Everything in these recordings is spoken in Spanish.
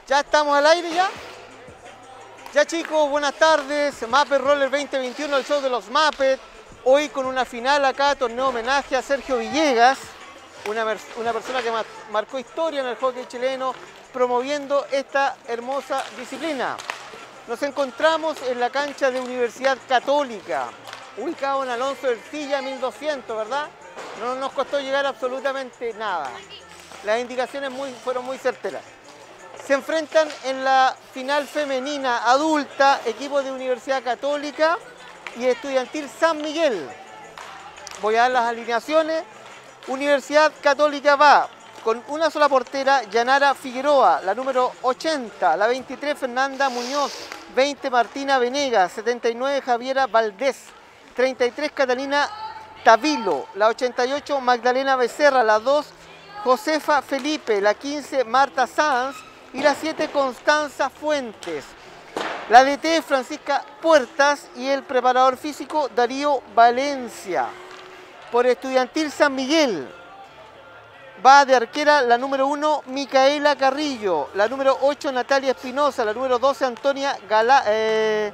¿Ya estamos al aire ya? Ya chicos, buenas tardes. Muppet Roller 2021, el show de los Muppets. Hoy con una final acá, torneo homenaje a Sergio Villegas, una persona que marcó historia en el hockey chileno, promoviendo esta hermosa disciplina. Nos encontramos en la cancha de Universidad Católica, ubicado en Alonso Ercilla 1200, ¿verdad? No nos costó llegar absolutamente nada. Las indicaciones fueron muy certeras. Se enfrentan en la final femenina adulta, equipo de Universidad Católica y Estudiantil San Miguel. Voy a dar las alineaciones. Universidad Católica va con una sola portera, Yanara Figueroa, la número 80, la 23 Fernanda Muñoz, 20 Martina Venegas, 79 Javiera Valdés, 33 Catalina Tavilo, la 88 Magdalena Becerra, la 2 Josefa Felipe, la 15 Marta Sanz y la 7 Constanza Fuentes. La DT Francisca Puertas y el preparador físico Darío Valencia. Por Estudiantil San Miguel va de arquera la número 1 Micaela Carrillo, la número 8 Natalia Espinosa, la número 12 Antonia Galás,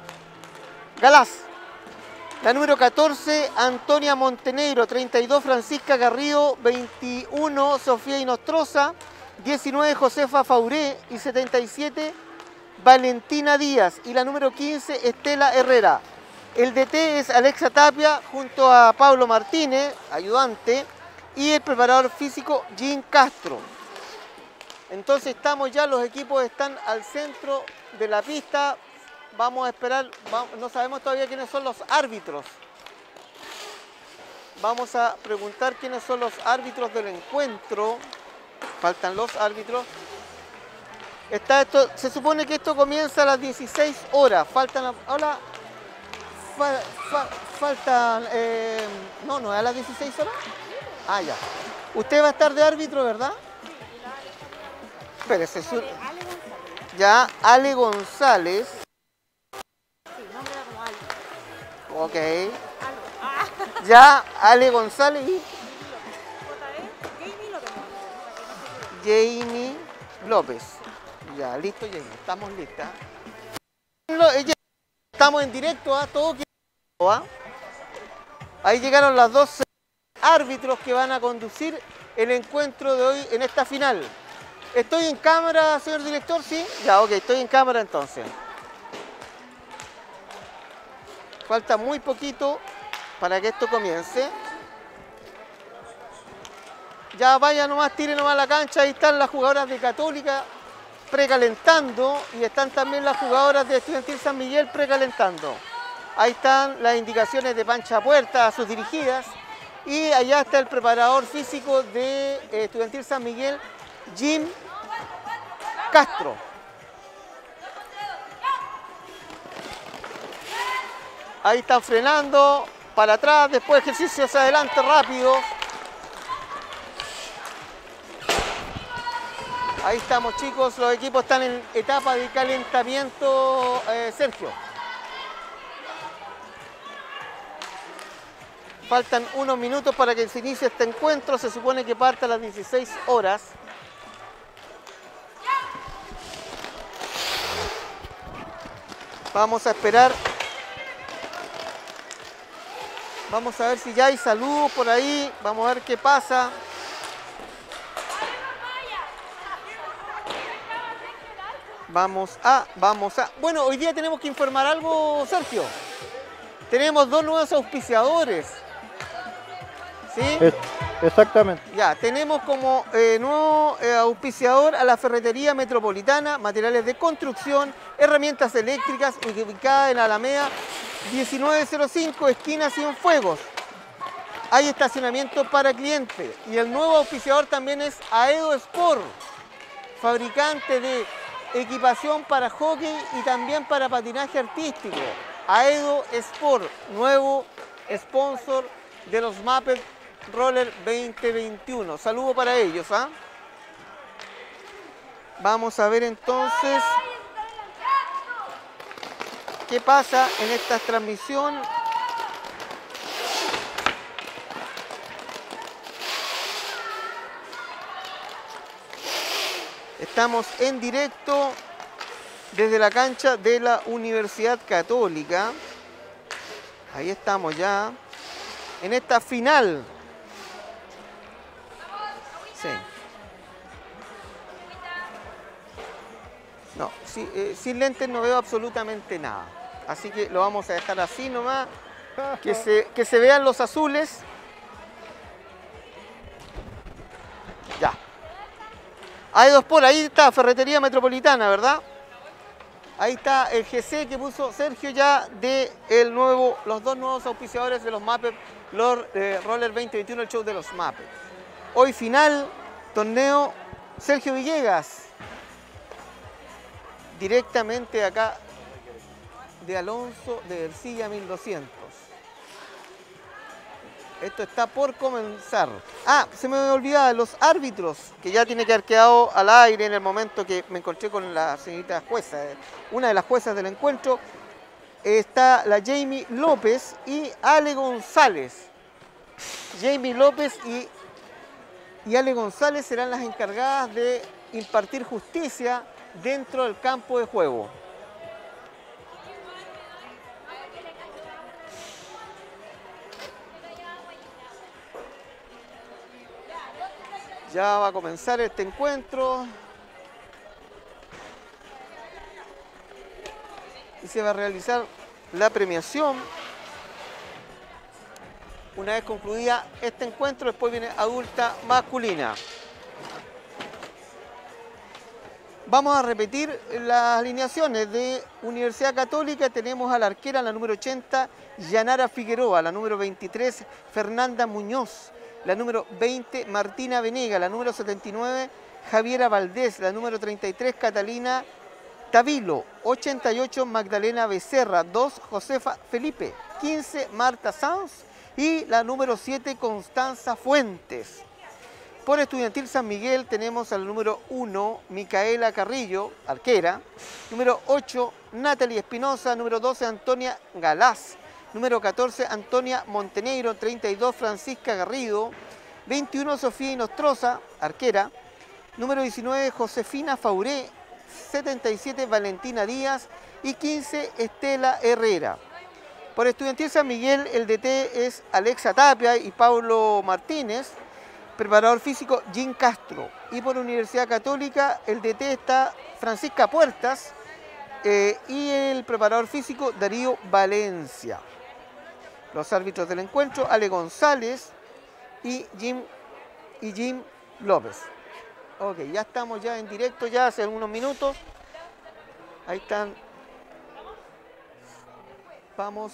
la número 14 Antonia Montenegro, 32 Francisca Garrido, 21 Sofía Inostroza, 19 Josefa Fauré y 77 Valentina Díaz y la número 15 Estela Herrera. El DT es Alexa Tapia junto a Pablo Martínez, ayudante, y el preparador físico Jean Castro. Entonces estamos ya, los equipos están al centro de la pista. Vamos a esperar, no sabemos todavía quiénes son los árbitros. Vamos a preguntar quiénes son los árbitros del encuentro. Faltan los árbitros. Se supone que esto comienza a las 16 horas. Faltan, hola, faltan, no es a las 16 horas. Ah, ya. Usted va a estar de árbitro, ¿verdad? Espérese. Ya, Ale González. Sí, nombre como Ale. Ok. Ya, Ale González y Jamie López. Ya, listo, Jamie. Estamos listas. Estamos en directo a todo. Ahí llegaron las dos árbitros que van a conducir el encuentro de hoy en esta final. ¿Estoy en cámara, señor director? ¿Sí? Ya, ok, estoy en cámara entonces. Falta muy poquito para que esto comience. Ya vaya nomás, tire nomás la cancha, ahí están las jugadoras de Católica precalentando y están también las jugadoras de Estudiantil San Miguel precalentando. Ahí están las indicaciones de Pancha Puerta a sus dirigidas y allá está el preparador físico de Estudiantil San Miguel, Jim Castro. Ahí están frenando, para atrás, después ejercicios adelante rápido. Ahí estamos chicos, los equipos están en etapa de calentamiento, Sergio. Faltan unos minutos para que se inicie este encuentro, se supone que parte a las 16 horas. Vamos a esperar. Vamos a ver si ya hay saludos por ahí, vamos a ver qué pasa. Vamos a... Bueno, hoy día tenemos que informar algo, Sergio. Tenemos dos nuevos auspiciadores. ¿Sí? Exactamente. Ya, tenemos como nuevo auspiciador a la Ferretería Metropolitana, materiales de construcción, herramientas eléctricas, ubicada en Alameda 1905, esquina Cienfuegos. Hay estacionamiento para clientes. Y el nuevo auspiciador también es Aedo Sport, fabricante de equipación para hockey y también para patinaje artístico. Aedo Sport, nuevo sponsor de los Muppet Roller 2021. Saludo para ellos, ¿ah? Vamos a ver entonces qué pasa en esta transmisión. Estamos en directo desde la cancha de la Universidad Católica. Ahí estamos ya en esta final. Sí. No, sin lentes no veo absolutamente nada. Así que lo vamos a dejar así nomás. Que se vean los azules. Ya. Hay dos por ahí, está Ferretería Metropolitana, ¿verdad? Ahí está el GC que puso Sergio ya de los dos nuevos auspiciadores de los Muppet Roller 2021, el show de los Muppet. Hoy final, torneo Sergio Villegas. Directamente acá de Alonso de Ercilla 1200. Esto está por comenzar. Ah, se me olvidaba los árbitros, que ya tiene que haber quedado al aire en el momento que me encontré con la señorita jueza, una de las juezas del encuentro. Está la Jamie López y Ale González. Jamie López y Ale González serán las encargadas de impartir justicia dentro del campo de juego. Ya va a comenzar este encuentro y se va a realizar la premiación. Una vez concluida este encuentro, después viene adulta masculina. Vamos a repetir las alineaciones de Universidad Católica. Tenemos a la arquera, la número 80, Yanara Figueroa, la número 23, Fernanda Muñoz, la número 20, Martina Venega, la número 79, Javiera Valdés, la número 33, Catalina Tavilo, 88, Magdalena Becerra, 2, Josefa Felipe, 15, Marta Sanz y la número 7, Constanza Fuentes. Por Estudiantil San Miguel tenemos al número 1, Micaela Carrillo, arquera, número 8, Natalie Espinosa, número 12, Antonia Galás, número 14, Antonia Montenegro, 32, Francisca Garrido, 21, Sofía Inostroza, arquera, número 19, Josefina Fauré, 77, Valentina Díaz y 15, Estela Herrera. Por Estudiantil San Miguel el DT es Alexa Tapia y Paulo Martínez, preparador físico Jim Castro. Y por Universidad Católica el DT está Francisca Puertas y el preparador físico Darío Valencia. Los árbitros del encuentro, Ale González y Jim López. Ok, ya estamos ya en directo, ya hace unos minutos. Ahí están. Vamos.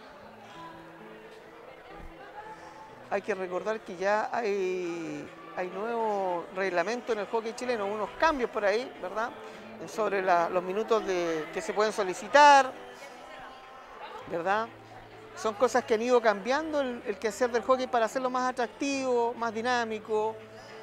Hay que recordar que ya hay nuevo reglamento en el hockey chileno, unos cambios por ahí, ¿verdad? Sobre los minutos que se pueden solicitar, ¿verdad? Son cosas que han ido cambiando el quehacer del hockey para hacerlo más atractivo, más dinámico,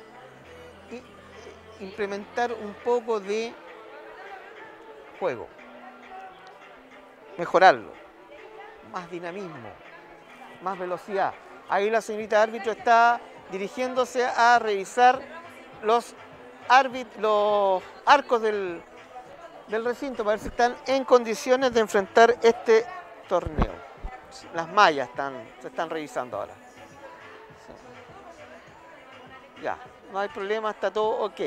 y implementar un poco de juego, mejorarlo, más dinamismo, más velocidad. Ahí la señorita árbitro está dirigiéndose a revisar los arcos del recinto para ver si están en condiciones de enfrentar este torneo. Las mallas se están revisando ahora. Sí. Ya, no hay problema, está todo ok.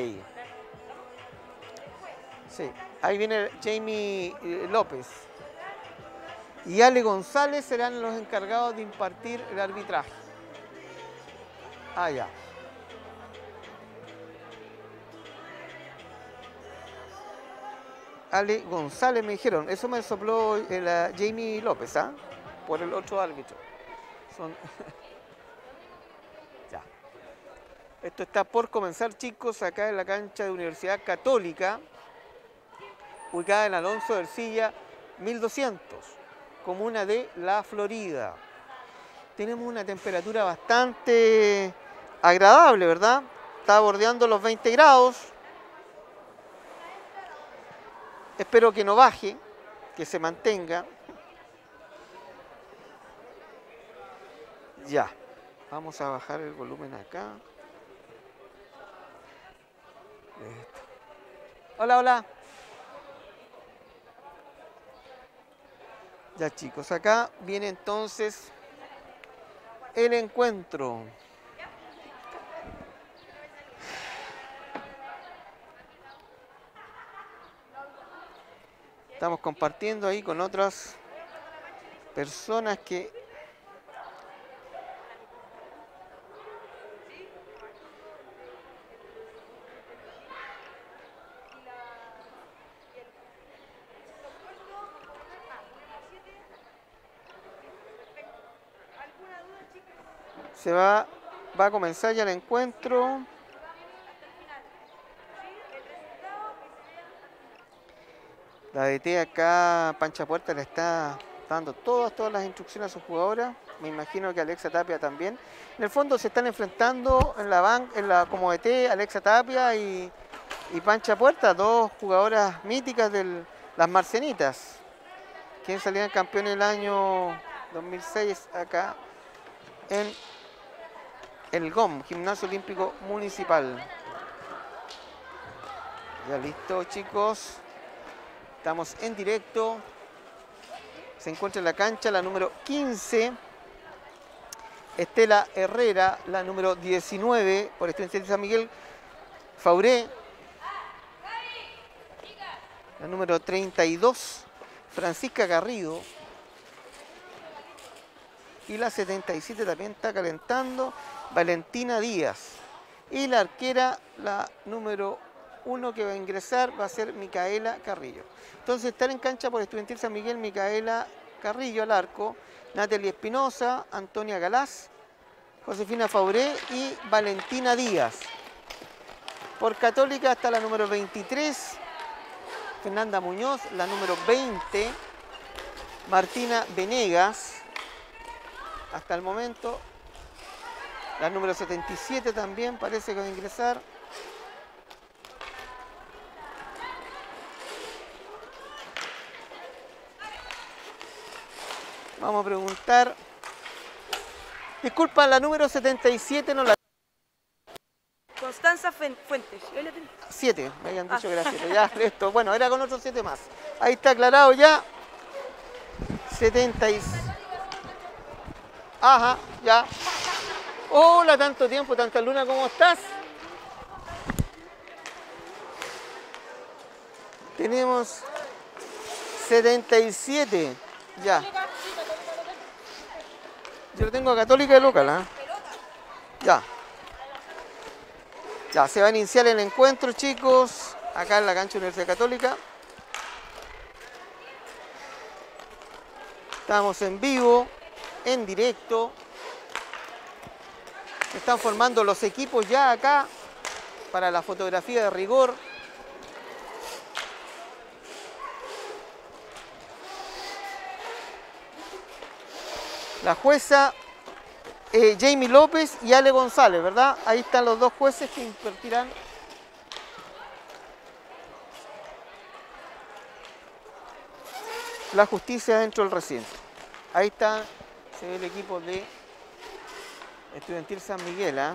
Sí, ahí viene Jamie López. Y Ale González serán los encargados de impartir el arbitraje. Ah, ya. Ale González me dijeron, eso me sopló la Jamie López, ¿ah? Por el otro árbitro. Ya. Esto está por comenzar, chicos, acá en la cancha de Universidad Católica, ubicada en Alonso de Ercilla 1200. Comuna de La Florida. Tenemos una temperatura bastante agradable, ¿verdad? Está bordeando los 20 grados. Espero que no baje, que se mantenga. Ya. Vamos a bajar el volumen acá. Listo. Hola, hola. Ya chicos, acá viene entonces el encuentro. Estamos compartiendo ahí con otras personas que va a comenzar ya el encuentro. La DT acá, Pancha Puerta, le está dando todas las instrucciones a sus jugadoras. Me imagino que Alexa Tapia también. En el fondo se están enfrentando como DT, Alexa Tapia y Pancha Puerta, dos jugadoras míticas de las Marcenitas, quien salían campeones el año 2006 acá en el GOM, Gimnasio Olímpico Municipal. Ya listo, chicos. Estamos en directo. Se encuentra en la cancha la número 15, Estela Herrera, la número 19, por Estudiantes de San Miguel, Fauré, la número 32, Francisca Garrido, y la 77 también está calentando, Valentina Díaz. Y la arquera, la número 1 que va a ingresar, va a ser Micaela Carrillo. Entonces están en cancha por Estudiantil San Miguel, Micaela Carrillo al arco, Natalie Espinosa, Antonia Galás, Josefina Fauré y Valentina Díaz. Por Católica está la número 23, Fernanda Muñoz, la número 20, Martina Venegas, hasta el momento. La número 77 también parece que va a ingresar. Vamos a preguntar. Disculpa, la número 77 no la... Constanza Fuentes. 7, me habían dicho que era 7. Ya, esto. Bueno, era con otros 7 más. Ahí está aclarado ya. 76. Ajá, ya. Hola, tanto tiempo, tanta luna, ¿cómo estás? Tenemos 77. Ya. Yo lo tengo a Católica de local, ¿eh? Ya. Ya, se va a iniciar el encuentro, chicos, acá en la cancha Universidad Católica. Estamos en vivo, en directo. Se están formando los equipos ya acá para la fotografía de rigor. La jueza Jamie López y Ale González, ¿verdad? Ahí están los dos jueces que impartirán la justicia dentro del recinto. Ahí está, se ve el equipo de Estudiantil San Miguel, ¿eh?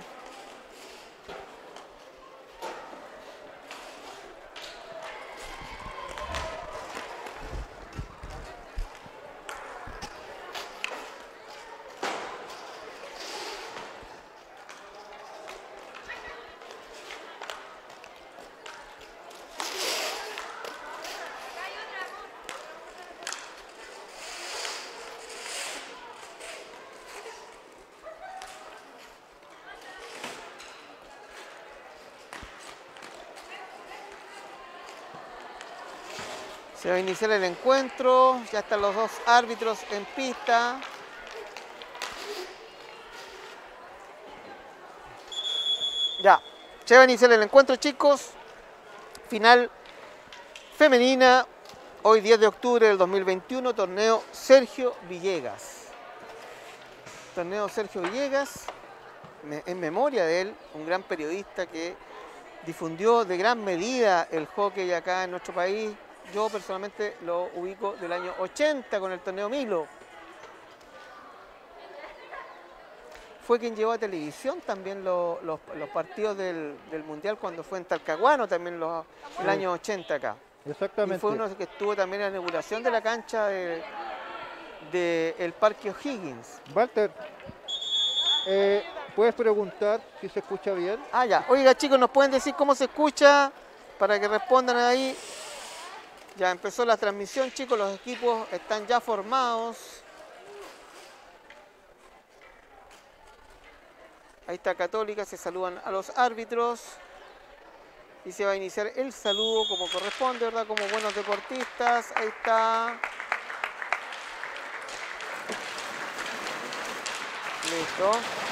Se va a iniciar el encuentro, ya están los dos árbitros en pista. Ya, se va a iniciar el encuentro, chicos. Final femenina, hoy 10 de octubre del 2021, torneo Sergio Villegas. Torneo Sergio Villegas, en memoria de él, un gran periodista que difundió de gran medida el hockey acá en nuestro país. Yo personalmente lo ubico del año 80 con el torneo Milo. fue quien llevó a televisión también los partidos del Mundial cuando fue en Talcahuano, también el año 80 acá. Exactamente. Y fue uno que estuvo también en la inauguración de la cancha del Parque O'Higgins. Walter, ¿puedes preguntar si se escucha bien? Ah, ya. Oiga, chicos, ¿nos pueden decir cómo se escucha? Para que respondan ahí. Ya empezó la transmisión, chicos, los equipos están ya formados. Ahí está Católica, se saludan a los árbitros. Y se va a iniciar el saludo como corresponde, ¿verdad? Como buenos deportistas. Ahí está. Listo.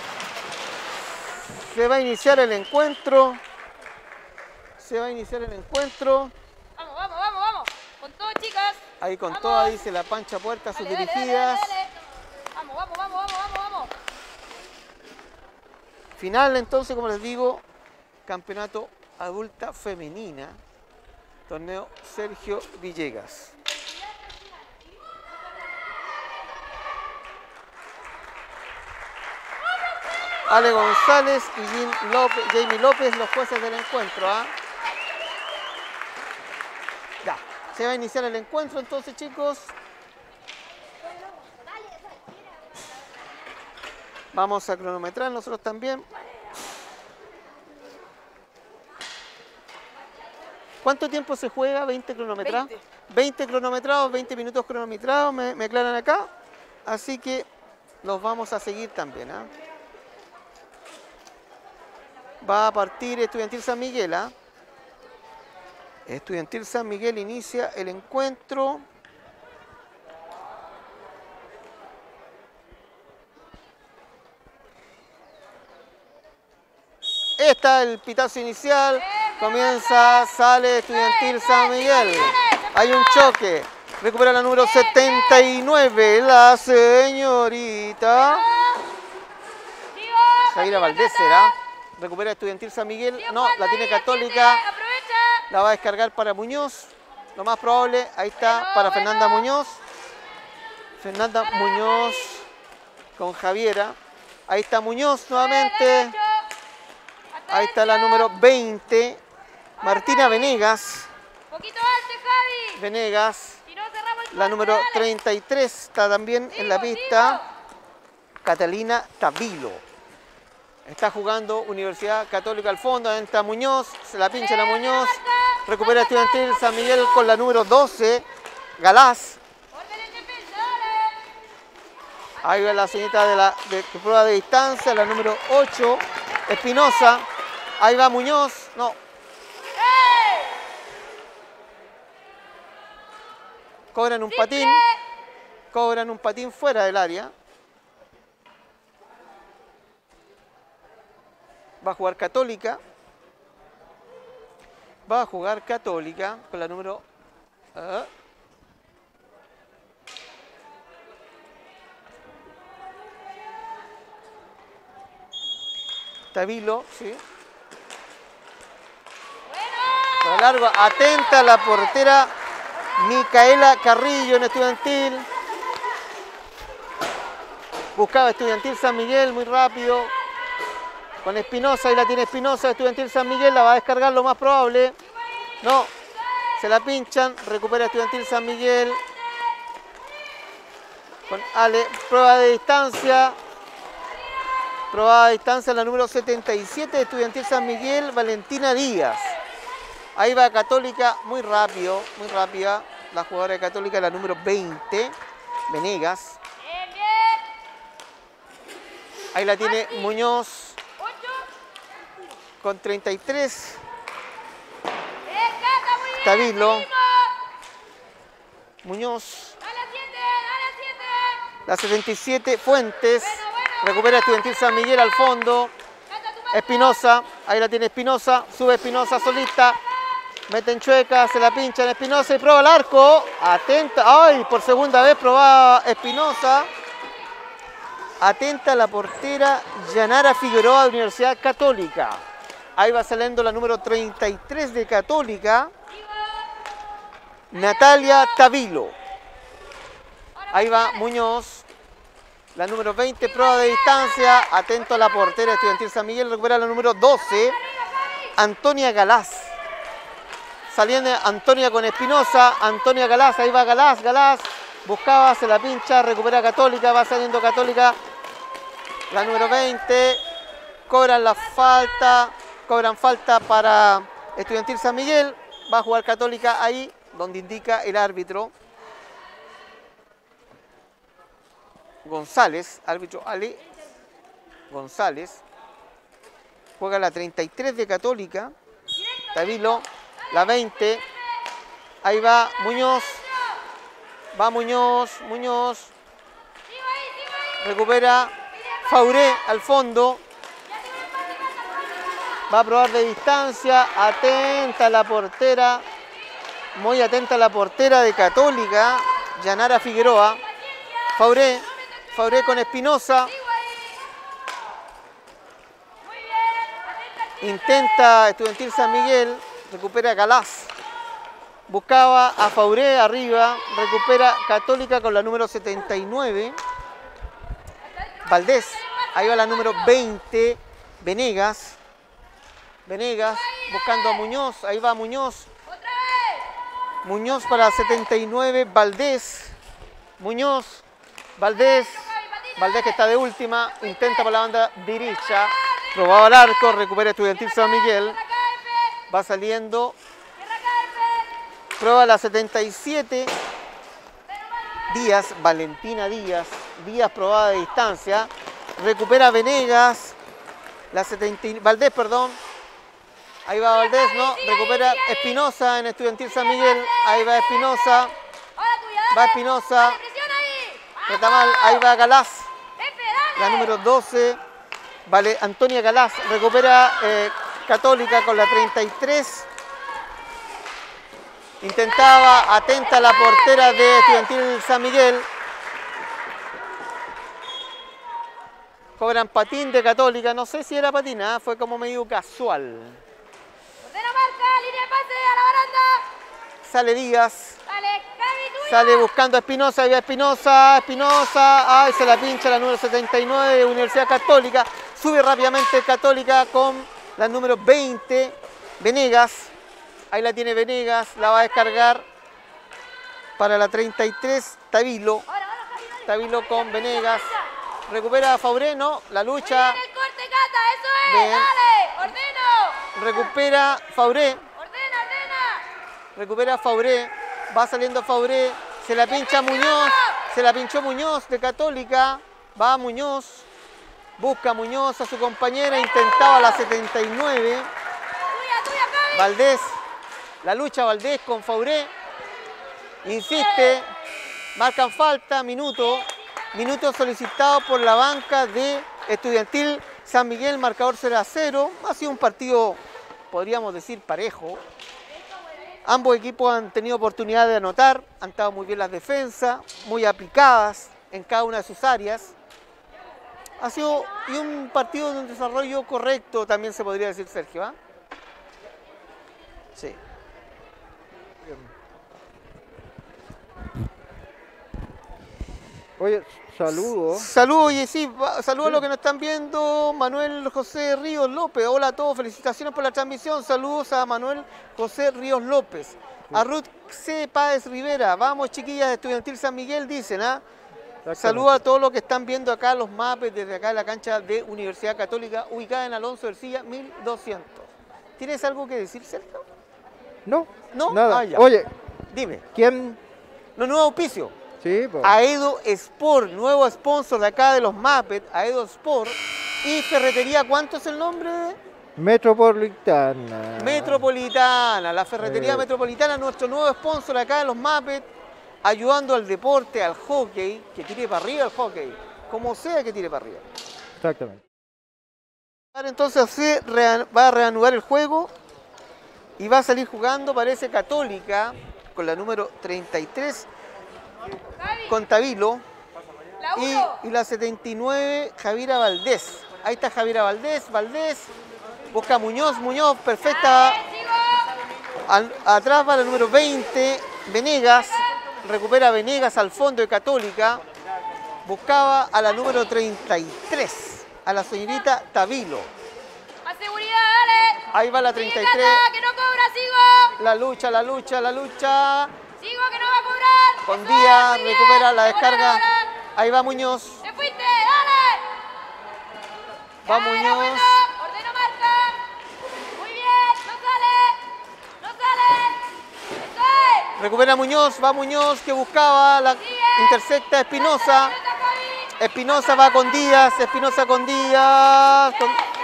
Se va a iniciar el encuentro. Se va a iniciar el encuentro. Vamos, vamos, vamos, vamos. Con todo, chicas. Ahí con Vamos. toda, dice la Pancha Puerta, sus Dale, dale, dirigidas. dale, dale. Vamos, vamos, vamos, vamos, vamos, vamos. Final entonces, como les digo, campeonato adulta femenina, torneo Sergio Villegas. Ale González y Jamie López, los jueces del encuentro. Ya, se va a iniciar el encuentro entonces, chicos. Vamos a cronometrar nosotros también. ¿Cuánto tiempo se juega? ¿20 cronometrados? 20 cronometrados, 20 minutos cronometrados, me aclaran acá. Así que los vamos a seguir también. Va a partir Estudiantil San Miguel. Estudiantil San Miguel inicia el encuentro. Está el pitazo inicial. Comienza, sale Estudiantil San Miguel. Hay un choque. Recupera la número 79, la señorita Zaira Valdés, ¿será? Recupera Estudiantil San Miguel. No, la tiene Católica. La va a descargar para Muñoz. Lo más probable, ahí está, para Fernanda Muñoz. Fernanda Muñoz con Javiera. Ahí está Muñoz nuevamente. Ahí está la número 20, Martina Venegas. Poquito antes, Javi. Venegas. Si no, cerramos el La número corte, dale. 33 está también en la pista. Catalina Tavilo. Está jugando Universidad Católica al fondo. Ahí está Muñoz. Se la pincha la Muñoz. Recupera Estudiantil San Miguel con la número 12, Galás. Orden en defensa, dale. Ahí va la señorita de prueba de distancia, la número 8, Espinosa. Ahí va Muñoz. No. Cobran un patín. Cobran un patín fuera del área. Va a jugar Católica. Va a jugar Católica con la número... Tavilo, sí. Para largo, atenta la portera Micaela Carrillo en Estudiantil. Buscaba Estudiantil San Miguel muy rápido. Con Espinosa, ahí la tiene Espinosa, Estudiantil San Miguel, la va a descargar lo más probable. No, se la pinchan, recupera Estudiantil San Miguel. Con Ale, prueba de distancia. Probada de distancia la número 77 de Estudiantil San Miguel, Valentina Díaz. Ahí va Católica, muy rápido, muy rápida. La jugadora de Católica, la número 20, Venegas. Bien, bien. Ahí la tiene Muñoz con 33. Tavilo. Muñoz. Dale a 7, dale a 7. La 77, Fuentes. Recupera Estudiantil San Miguel al fondo. Espinosa, ahí la tiene Espinosa. Sube Espinosa solita. Mete en chueca, se la pincha en Espinosa y prueba el arco. Atenta, ay, por segunda vez probaba Espinosa. Atenta la portera Yanara Figueroa de Universidad Católica. Ahí va saliendo la número 33 de Católica, Natalia Tavilo. Ahí va Muñoz. La número 20, prueba de distancia. Atento a la portera Estudiantil San Miguel. Recupera la número 12, Antonia Galás. Saliendo Antonia con Espinosa. Antonia Galás, ahí va Galás. Galás buscaba, se la pincha, recupera Católica. Va saliendo Católica. La número 20. Cobran la falta. Cobran falta para Estudiantil San Miguel. Va a jugar Católica ahí donde indica el árbitro. González, árbitro Ale González. Juega la 33 de Católica. Tavilo, la 20. Ahí va Muñoz. Va Muñoz, Muñoz. Recupera Fauré al fondo. Va a probar de distancia. Atenta la portera. Muy atenta la portera de Católica. Yanara Figueroa. Fauré. Fauré con Espinosa. Intenta Estudiantil San Miguel. Recupera Galás. Buscaba a Fauré arriba. Recupera Católica con la número 79. Valdés. Ahí va la número 20. Venegas. Venegas buscando a Muñoz. Ahí va Muñoz. Muñoz para 79. Valdés. Muñoz. Valdés. Valdés que está de última. Intenta por la banda derecha. Probado al arco. Recupera Estudiantil San Miguel. Va saliendo. Prueba la 77. Díaz. Valentina Díaz. Díaz probada de distancia. Recupera Venegas. La 70. Valdés, perdón. Ahí va Valdés, ¿no? Recupera Espinosa en Estudiantil San Miguel. Ahí va Espinosa. Va Espinosa. Está mal. Ahí va Galás. La número 12. Vale, Antonia Galás. Recupera Católica con la 33. Intentaba, atenta la portera de Estudiantil San Miguel. Cobran patín de Católica. No sé si era patín, ¿eh? Fue como medio casual. Ordena marca, línea de pase a la baranda. Sale Díaz. Dale, Javi, tuya. Sale buscando a Espinosa. Ahí va Espinosa. Espinosa. Ay, se la pincha la número 79 de Universidad Católica. Sube rápidamente Católica con la número 20. Venegas. Ahí la tiene Venegas. La va a descargar para la 33. Tavilo. Tavilo con Venegas. Recupera a Fauré, ¿no? La lucha. Muy bien el corte, Cata, eso es. Bien. Dale, ordeno. Recupera Fauré. Ordena, ordena. Recupera Fauré. Va saliendo Fauré. Se la pincha Muñoz. Se la pinchó Muñoz de Católica. Va Muñoz. Busca Muñoz a su compañera. Intentaba la 79. Tuya, Javi. Valdés. La lucha Valdés con Fauré. Insiste. Marcan falta. Minuto. Minuto solicitado por la banca de Estudiantil San Miguel. Marcador 0-0. Ha sido un partido, podríamos decir, parejo. Ambos equipos han tenido oportunidad de anotar. Han estado muy bien las defensas. Muy aplicadas en cada una de sus áreas. Ha sido un partido de un desarrollo correcto, también se podría decir, Sergio. ¿Ah? Sí. Oye, saludos. Saludos, oye, sí, saludos a los que nos están viendo. Manuel José Ríos López. Hola a todos, felicitaciones por la transmisión. Saludos a Manuel José Ríos López. A Ruth C. Páez Rivera. Vamos, chiquillas de Estudiantil San Miguel, dicen, ¿ah? Saludos a todos los que están viendo acá los mapes desde acá en la cancha de Universidad Católica, ubicada en Alonso Ercilla 1200. ¿Tienes algo que decir, Sergio? No, ¿No? nada. Ah, ya. Oye, Dime. ¿quién? Los nuevos auspicios. Sí, pues. Aedo Sport, nuevo sponsor de acá de los Muppets, Aedo Sport. Y Ferretería, ¿cuánto es el nombre? Metropolitana. Metropolitana, la Ferretería Metropolitana, nuestro nuevo sponsor acá de los Muppets, ayudando al deporte, al hockey, que tire para arriba el hockey, como sea que tire para arriba. Exactamente. Entonces va a reanudar el juego y va a salir jugando, parece, Católica, con la número 33, con Tavilo, La 1. y la 79, Javiera Valdés. Ahí está Javiera Valdés, busca a Muñoz, perfecta. Atrás va la número 20, Venegas, recupera Venegas al fondo de Católica. buscaba a la número 33, a la señorita Tavilo. Más seguridad, dale. Ahí va la Sigue, 33. Cata, que no cobra, sigo. La lucha, la lucha, la lucha. Sigo, que no va a cobrar. Con Eso Díaz, es, muy recupera bien. la Te descarga. volaron ahora. Ahí va Muñoz. Te fuiste, dale. Va Ya, era Muñoz. bueno. Ordena marca. Muy bien, no sale. No sale. Eso es. Recupera Muñoz, va Muñoz que buscaba, la intercepta Espinosa. Pelota, Javi. Espinosa va con Díaz, Espinosa con Díaz.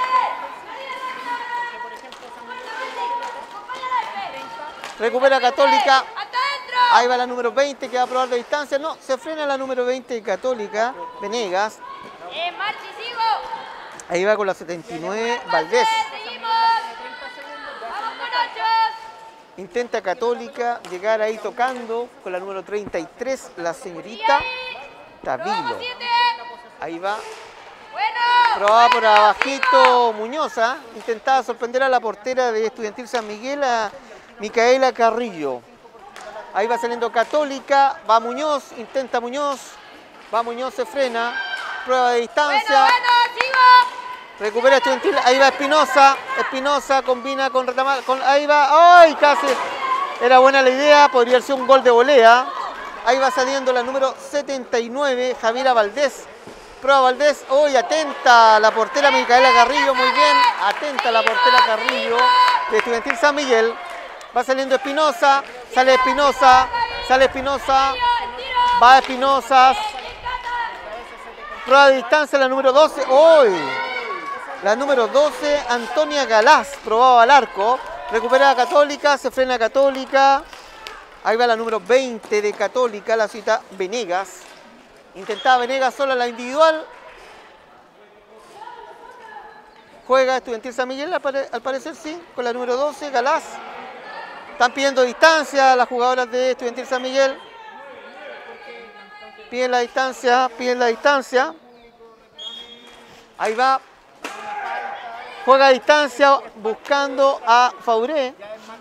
Recupera Católica. ¡Hasta adentro! Ahí va la número 20 que va a probar de distancia. No, se frena la número 20 de Católica, Venegas. Marchi, sigo. Ahí va con la 79, Valdés. Seguimos. Vamos con 8. Intenta Católica llegar ahí tocando con la número 33, la señorita Tavilo. 7. Ahí va. Bueno. Probaba por bueno, abajito Muñoza. Intentaba sorprender a la portera de Estudiantil San Miguel, a Micaela Carrillo. Ahí va saliendo Católica. Va Muñoz. Intenta Muñoz. Va Muñoz, se frena. Prueba de distancia. Bueno, sigo. Recupera Estudiantil. Ahí va Espinosa. Espinosa combina con retamar. Ahí va. ¡Ay! Casi. Era buena la idea. Podría ser un gol de volea. Ahí va saliendo la número 79, Javiera Valdés. Prueba Valdés. ¡Uy! Atenta la portera Micaela Carrillo. Muy bien. Atenta la portera Carrillo de Estudiantil San Miguel. Va saliendo Espinosa. Sale Espinosa. Sale Espinosa. Va Espinosa. Prueba de distancia la número 12. ¡Uy! La número 12, Antonia Galás. Probaba al arco. Recupera Católica. Se frena Católica. Ahí va la número 20 de Católica, la cita Venegas. Intentaba Venegas sola la individual. Juega Estudiantil San Miguel, al parecer sí, con la número 12, Galás. Están pidiendo distancia las jugadoras de Estudiantil San Miguel. Piden la distancia, piden la distancia. Ahí va. Juega a distancia buscando a Fauré.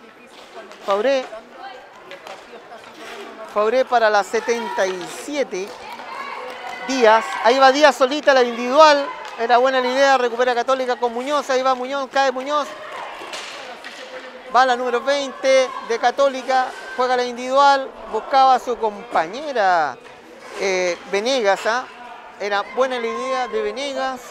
Fauré para la 77. Díaz. Ahí va Díaz solita, la individual. Era buena la idea. Recupera Católica con Muñoz. Ahí va Muñoz. Cae Muñoz. Va la número 20 de Católica. Juega la individual. Buscaba a su compañera Venegas. Era buena la idea de Venegas.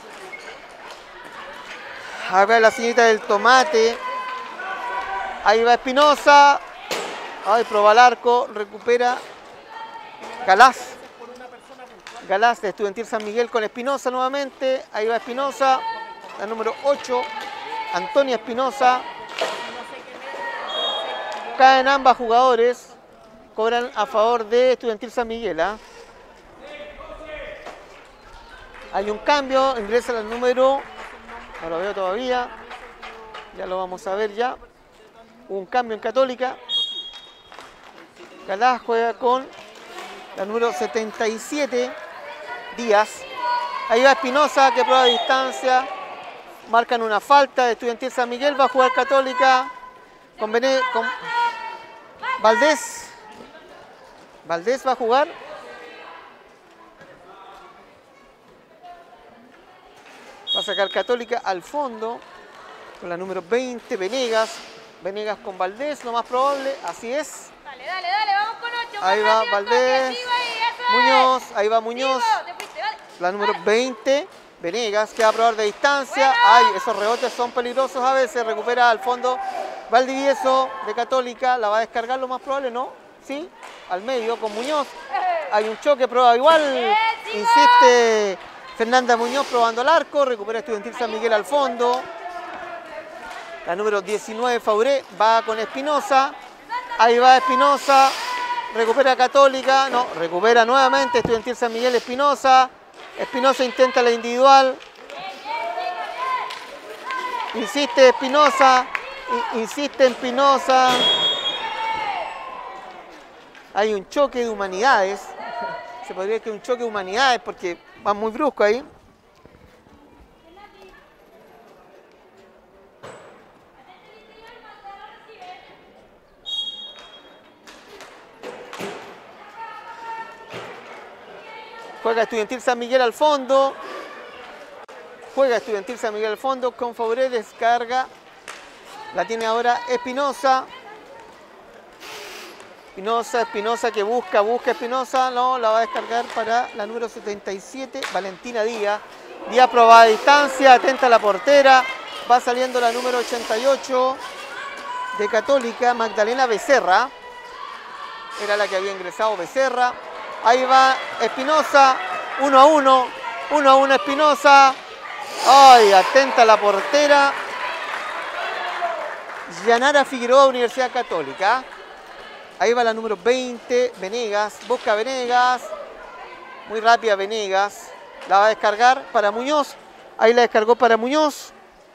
Ahí va la señorita del tomate. Ahí va Espinosa. Ahí proba el arco. Recupera Galás. Galás de Estudiantil San Miguel con Espinosa nuevamente. Ahí va Espinosa. La número 8. Antonia Espinosa. Caen ambas jugadores. Cobran a favor de Estudiantil San Miguel. Hay un cambio. Ingresa la número... No lo veo todavía. Ya lo vamos a ver ya. Hubo un cambio en Católica. Galás juega con la número 77, Díaz. Ahí va Espinosa que prueba de distancia. Marcan una falta de Estudiantil San Miguel. Va a jugar Católica con Valdés. Valdés va a jugar. Va a sacar Católica al fondo con la número 20, Venegas. Venegas con Valdés, lo más probable, así es. Dale, dale, dale, vamos con 8. Ahí va Valdés, Muñoz, ahí va Muñoz. La número 20, Venegas, que va a probar de distancia. Ay, esos rebotes son peligrosos a veces. Recupera al fondo Valdivieso de Católica. La va a descargar lo más probable, ¿no? Sí, al medio con Muñoz. Hay un choque, prueba igual. Insiste Fernanda Muñoz probando el arco. Recupera Estudiantil San Miguel al fondo. La número 19, Fauré, va con Espinosa. Ahí va Espinosa. Recupera Católica. No, recupera nuevamente Estudiantil San Miguel Espinosa. Espinosa intenta la individual. Insiste Espinosa. Insiste Espinosa. Hay un choque de humanidades. Se podría decir que un choque de humanidades porque va muy brusco ahí. Juega Estudiantil San Miguel al fondo. Juega Estudiantil San Miguel al fondo. Con Fauré descarga. La tiene ahora Espinosa. Espinosa que busca Espinosa. No, la va a descargar para la número 77, Valentina Díaz. Díaz probada a distancia, atenta a la portera. Va saliendo la número 88 de Católica, Magdalena Becerra. Era la que había ingresado Becerra. Ahí va Espinosa, 1-1. 1-1 Espinosa. Ay, atenta a la portera. Yanara Figueroa, Universidad Católica. Ahí va la número 20, Venegas. Busca Venegas. Muy rápida Venegas. La va a descargar para Muñoz. Ahí la descargó para Muñoz.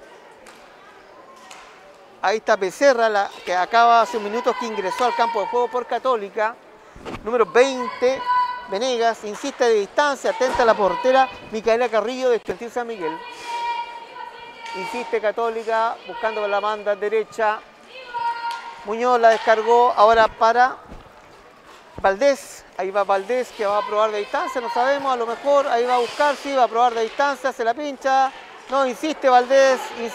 Ahí está Becerra, que acaba hace minutos que ingresó al campo de juego por Católica. Número 20, Venegas. Insiste de distancia, atenta a la portera. Micaela Carrillo de Estudiantil San Miguel. Insiste Católica, buscando la banda derecha. Muñoz la descargó ahora para Valdés. Ahí va Valdés, que va a probar de distancia, no sabemos, a lo mejor. Ahí va a buscar, sí, va a probar de distancia, se la pincha. No, insiste Valdés.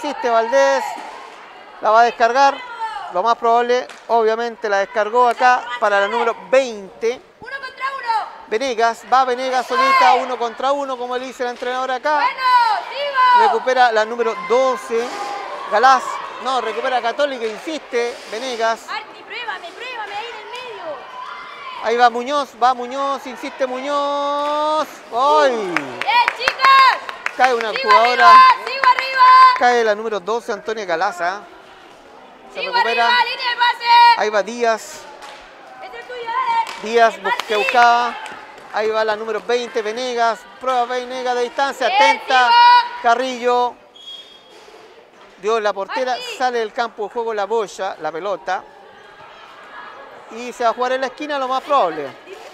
La va a descargar. Lo más probable, obviamente, la descargó acá para la número 20. 1 contra 1. Venegas, va Venegas solita, 1 contra 1, como le dice la entrenadora acá. Bueno, sigo. Recupera la número 12, Galás. No, recupera Católica, insiste Venegas. Arti, pruébame ahí en el medio. Ahí va Muñoz, insiste Muñoz. ¡Ay! ¡Bien, chicas! Cae una ¡Sigo jugadora. arriba! ¡Sigo arriba! Cae la número 12, Antonia Galaza. Se ¡Sigo recupera. arriba! ¡Línea de pase! Ahí va Díaz. ¡Este es tuyo, dale! Díaz El que Martín. buscaba. Ahí va la número 20, Venegas. Prueba Venegas de distancia, Bien, atenta. sigo. Carrillo. Dio la portera, Martín. sale del campo de juego la boya, la pelota. Y se va a jugar en la esquina lo más probable.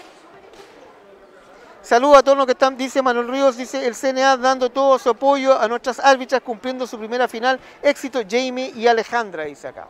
Saludos a todos los que están, dice Manuel Ríos, dice el CNA dando todo su apoyo a nuestras árbitras cumpliendo su primera final. Éxito Jamie y Alejandra, dice acá.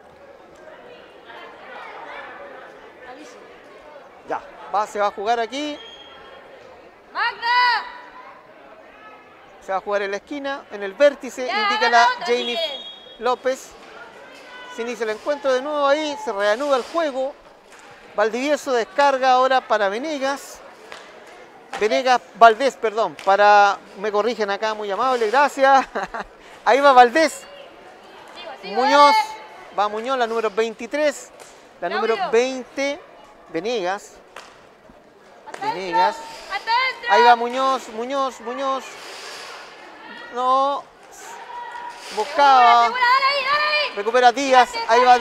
Ya, se va a jugar aquí. ¡Magda! Se va a jugar en la esquina, en el vértice, Ya, indica hagan la otra, Jamie siguen. López. Se inicia el encuentro de nuevo ahí, se reanuda el juego. Valdivieso descarga ahora para Venegas. Valdés, perdón, me corrigen acá, muy amable, gracias. Ahí va Valdés. Sigo, Muñoz, dale. va Muñoz, la número 23. La Claudio. número 20, Venegas. Hasta Venegas. adentro. ¡Hasta adentro! Ahí va Muñoz. No. Buscaba. Segura, dale ahí! Recupera Díaz. Ahí va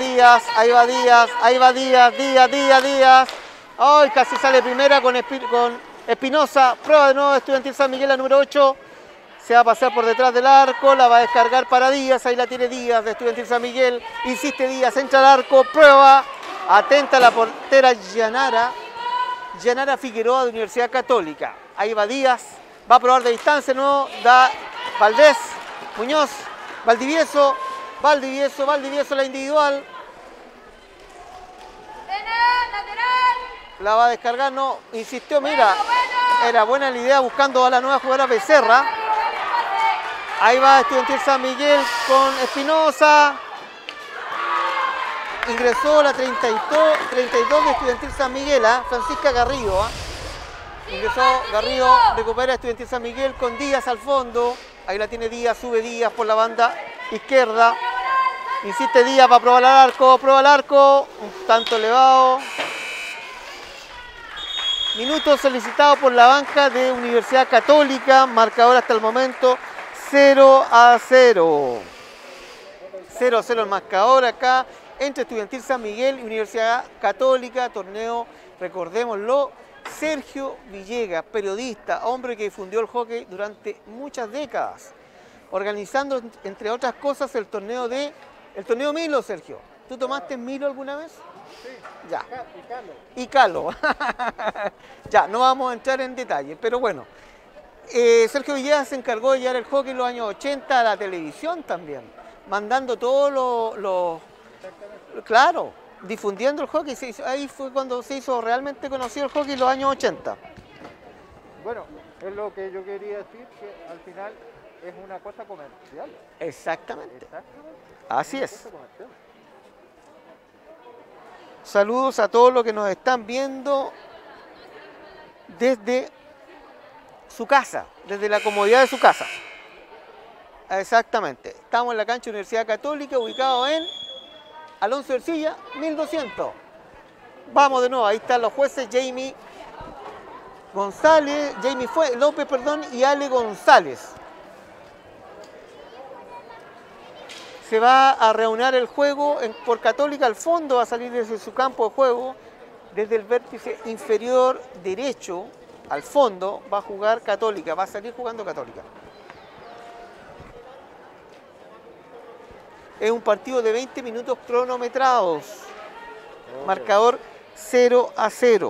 Díaz. Ay, casi sale primera con Espinosa. Prueba de nuevo Estudiantil San Miguel, la número 8. Se va a pasar por detrás del arco. La va a descargar para Díaz. Ahí la tiene Díaz de Estudiantil San Miguel. Insiste Díaz, entra al arco. Prueba. Atenta la portera Yanara Figueroa de Universidad Católica. Ahí va Díaz. Va a probar de distancia. No da Valdés. Muñoz. Valdivieso la individual. Lateral. La va a descargar, no, insistió, mira. Bueno. Era buena la idea buscando a la nueva jugadora Becerra. Ahí va Estudiantil San Miguel con Espinosa. Ingresó la 32 de Estudiantil San Miguel, Francisca Garrido. Ingresó Garrido, recupera Estudiantil San Miguel con Díaz al fondo. Ahí la tiene Díaz, sube Díaz por la banda izquierda. Insiste Díaz para probar el arco, un tanto elevado. Minuto solicitado por la banca de Universidad Católica, marcador hasta el momento 0-0. 0-0 el marcador acá entre Estudiantil San Miguel y Universidad Católica, torneo, recordémoslo, Sergio Villegas, periodista, hombre que difundió el hockey durante muchas décadas, organizando, entre otras cosas, el torneo Milo, Sergio. ¿Tú tomaste Milo alguna vez? Sí. Ya. Y Carlos. Y Calo. Ya, no vamos a entrar en detalle, pero bueno. Sergio Villegas se encargó de llevar el hockey en los años 80 a la televisión también, mandando todos los claro, difundiendo el hockey. Ahí fue cuando se hizo realmente conocido el hockey en los años 80. Bueno, es lo que yo quería decir, que al final es una cosa comercial. Exactamente. Exactamente. Así Una es. cosa comercial. Saludos a todos los que nos están viendo desde su casa, desde la comodidad de su casa. Exactamente. Estamos en la cancha Universidad Católica, ubicado en Alonso Ercilla, 1200. Vamos de nuevo, ahí están los jueces Jamie López, perdón, y Ale González. Se va a reanudar el juego por Católica. Al fondo va a salir desde su campo de juego, desde el vértice inferior derecho al fondo va a jugar Católica, va a salir jugando Católica. Es un partido de 20 minutos cronometrados. Ok. Marcador 0-0.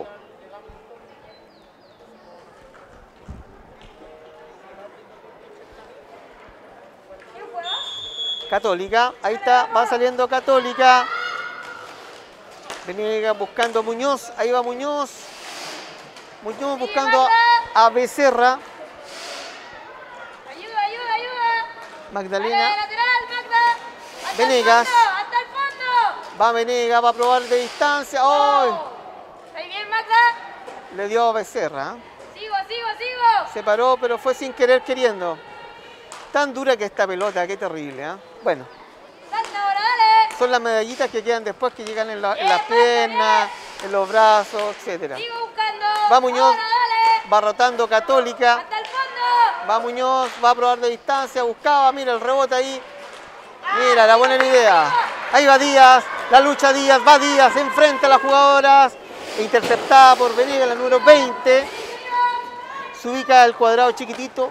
¿Quién juega? Católica, ahí está, va saliendo Católica. Venegas buscando a Muñoz, ahí va Muñoz. Muñoz buscando a Becerra. Ayuda, ayuda, ayuda. Magdalena. Dale, lateral, Magda. Hasta Venegas. el fondo, hasta el fondo. Va Venegas, va a probar de distancia. ¡Ay! ¿Ahí bien, Magda? Le dio a Becerra. Sigo, sigo, sigo. Se paró, pero fue sin querer queriendo. Tan dura que esta pelota, qué terrible, ¿eh? Bueno, Salta ahora, dale. son las medallitas que quedan después, que llegan en las piernas, en los brazos, etc. Sigo buscando. Va Muñoz, Ahora, dale. va rotando Católica. Hasta el fondo. Va Muñoz, va a probar de distancia, buscaba, mira el rebote ahí. Mira, la buena idea. Ahí va Díaz, la lucha Díaz, va Díaz, enfrenta a las jugadoras. Interceptada por Venegas, la número 20. Se ubica el cuadrado chiquitito.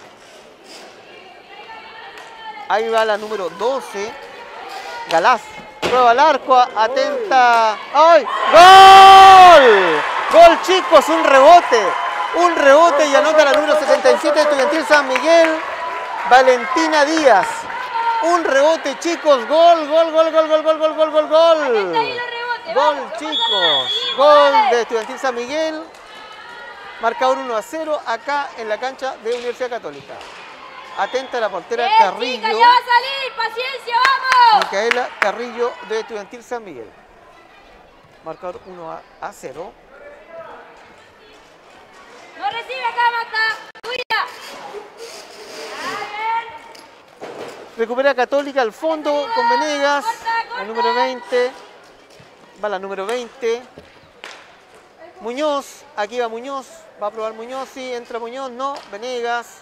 Ahí va la número 12. Galás. Prueba al arco, atenta. ¡Ay! ¡Gol! ¡Gol, chicos! Un rebote. Un rebote y anota la número 77 de Estudiantil San Miguel. Valentina Díaz. Un rebote, chicos. Gol, gol, gol, gol, gol, gol, gol, gol, gol, gol. Atenta ahí los rebotes. Gol, Vamos, no pasa nada. chicos. Seguimos, Gol dale. de Estudiantil San Miguel. Marcador 1-0 acá en la cancha de Universidad Católica. Atenta la portera Chica, Carrillo. ya va a salir. Paciencia, vamos. Micaela Carrillo de Estudiantil San Miguel. Marcador 1-0. No recibe acá, Magda. Tuya. Recupera Católica al fondo con Venegas. La número 20. Va la número 20. Muñoz. Aquí va Muñoz. Va a probar Muñoz. Sí, entra Muñoz. No. Venegas.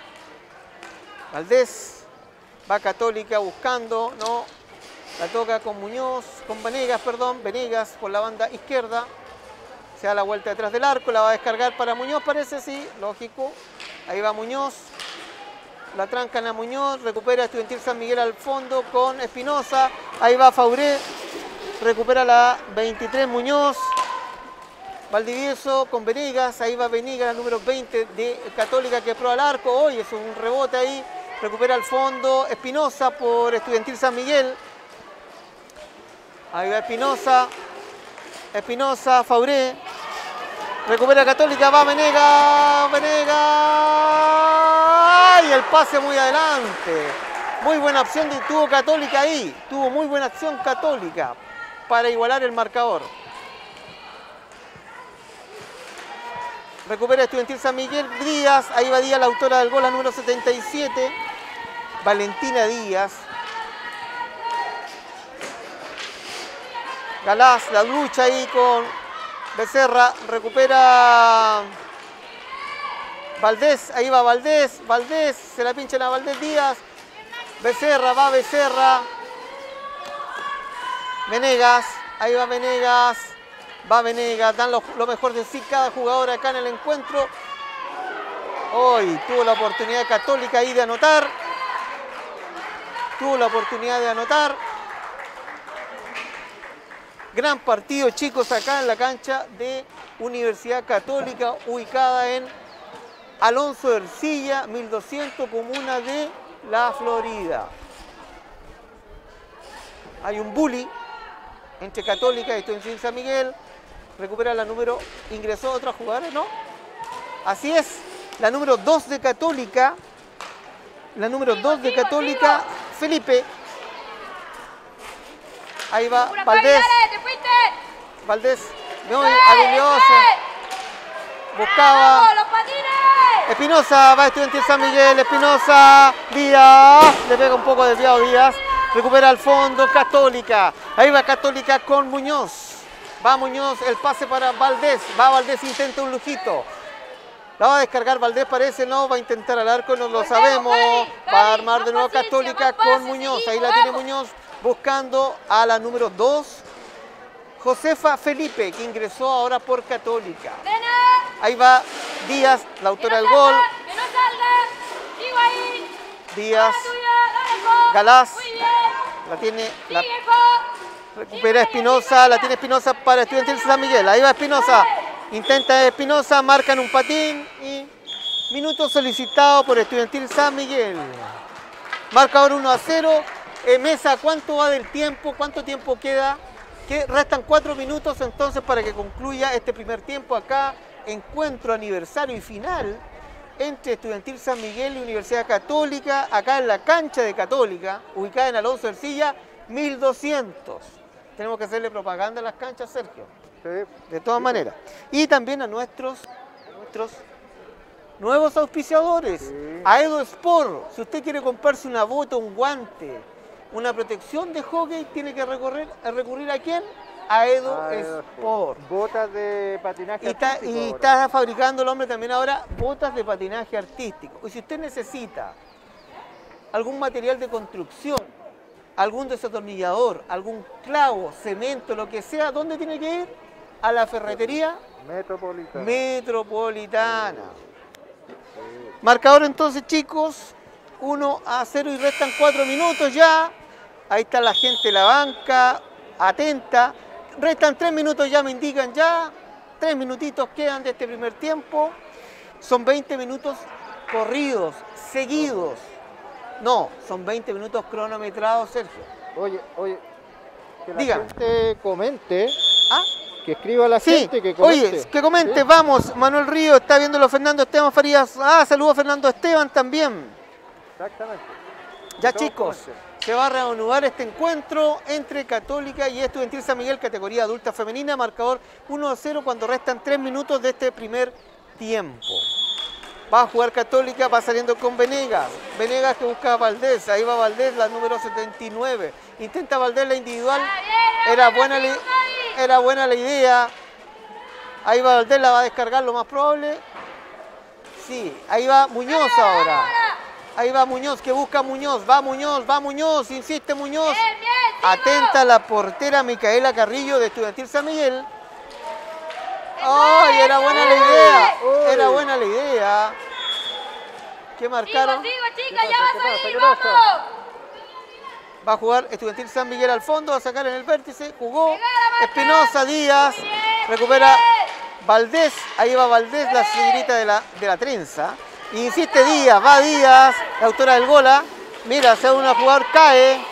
Valdés. Va Católica buscando. No. La toca con Muñoz. Con Venegas, perdón. Venegas por la banda izquierda. Se da la vuelta detrás del arco. La va a descargar para Muñoz, parece. Sí, lógico. Ahí va Muñoz. La trancan a Muñoz, recupera Estudiantil San Miguel al fondo con Espinosa. Ahí va Fauré, recupera la 23 Muñoz. Valdivieso con Venegas, ahí va Venegas, la número 20 de Católica que prueba el arco. Hoy es un rebote ahí, recupera al fondo Espinosa por Estudiantil San Miguel. Ahí va Espinosa, Espinosa, Fauré. Recupera Católica, va Venegas, Venegas. Y el pase muy adelante. Muy buena opción tuvo Católica ahí. Tuvo muy buena acción Católica para igualar el marcador. Recupera Estudiantil San Miguel, Díaz. Ahí va Díaz, la autora del gol, la número 77. Valentina Díaz. Galás, la lucha ahí con Becerra, recupera Valdés, ahí va Valdés, Valdés, se la pinchan a Valdés Díaz, Becerra, va Becerra, Venegas, ahí va Venegas, dan lo mejor de sí cada jugador acá en el encuentro. Hoy tuvo la oportunidad Católica ahí de anotar, Gran partido, chicos, acá en la cancha de Universidad Católica, ubicada en Alonso Ercilla, 1200, comuna de La Florida. Hay un bully entre Católica y Estudiantil San Miguel. Recupera la número. Ingresó otra jugadora, ¿no? Así es, la número 2 de Católica. La número 2 de Católica, Felipe. Ahí va Pura Valdés. dale, te fuiste. Valdés, muy habilidoso. Buscaba. ¡Vamos, los patines! Espinosa, va Estudiantil San Miguel, Espinosa, Díaz, le pega un poco desviado Díaz, recupera al fondo, Católica, ahí va Católica con Muñoz, va Muñoz, el pase para Valdés, va Valdés, intenta un lujito, la va a descargar Valdés, parece, no, va a intentar al arco, no lo sabemos, va a armar de nuevo Católica con Muñoz, ahí la tiene Muñoz, buscando a la número 2, Josefa Felipe, que ingresó ahora por Católica. Ahí va Díaz, la autora del gol. Que no salga. Sigo ahí. Díaz, La tuya, dale, Jo. Galás, Muy bien. la tiene, la Sigue, Jo. recupera Espinosa, la tiene Espinosa para Estudiantil San Miguel. Ahí va Espinosa, intenta Espinosa, marcan un patín y minuto solicitado por Estudiantil San Miguel. Marcador 1-0. Mesa, ¿cuánto va del tiempo? ¿Cuánto tiempo queda? Que restan 4 minutos entonces para que concluya este primer tiempo acá. Encuentro, aniversario y final entre Estudiantil San Miguel y Universidad Católica, acá en la cancha de Católica, ubicada en Alonso Ercilla, 1200. Tenemos que hacerle propaganda a las canchas, Sergio, de todas maneras. Y también a nuestros nuevos auspiciadores, a Edo Sport. Si usted quiere comprarse una bota, un guante, una protección de hockey, tiene que recurrir ¿a quién? A Edo Sport. Botas de patinaje artístico. Y está fabricando el hombre también ahora botas de patinaje artístico. Y si usted necesita algún material de construcción, algún desatornillador, algún clavo, cemento, lo que sea, ¿dónde tiene que ir? A la ferretería Metropolitana. Marcador entonces, chicos, 1-0 y restan 4 minutos ya. Ahí está la gente de la banca, atenta. Restan 3 minutos ya, me indican ya. 3 minutitos quedan de este primer tiempo. Son 20 minutos corridos, seguidos. No, son 20 minutos cronometrados, Sergio. Oye, que la Dígame. gente comente, ¿Ah? que escriba a la Sí, gente, que comente. oye, que comente, Sí. vamos. Manuel Río está viéndolo, Fernando Esteban Farías. Ah, saludos a Fernando Esteban también. Exactamente. Ya, Todos chicos, comenten. se va a reanudar este encuentro entre Católica y Estudiantil San Miguel, categoría adulta femenina, marcador 1-0 cuando restan 3 minutos de este primer tiempo. Va a jugar Católica, va saliendo con Venegas. Venegas que busca a Valdés, ahí va Valdés, la número 79. Intenta Valdés la individual, era buena la idea. Ahí va Valdés, la va a descargar lo más probable. Sí, ahí va Muñoz ahora. Ahí va Muñoz, que busca Muñoz, va Muñoz, insiste Muñoz. Bien, bien, Atenta la portera Micaela Carrillo de Estudiantil San Miguel. ¡Ay, era buena la idea! Era buena la idea. ¿Qué marcaron? Sigo, chicas, ya vas a ir, ¿Qué pasa? vamos. Va a jugar Estudiantil San Miguel al fondo, va a sacar en el vértice, jugó Espinosa, Díaz, recupera Valdés, ahí va Valdés, la señorita de la trenza. Insiste Díaz, va Díaz, la autora del gola. Mira, se une a jugar, cae.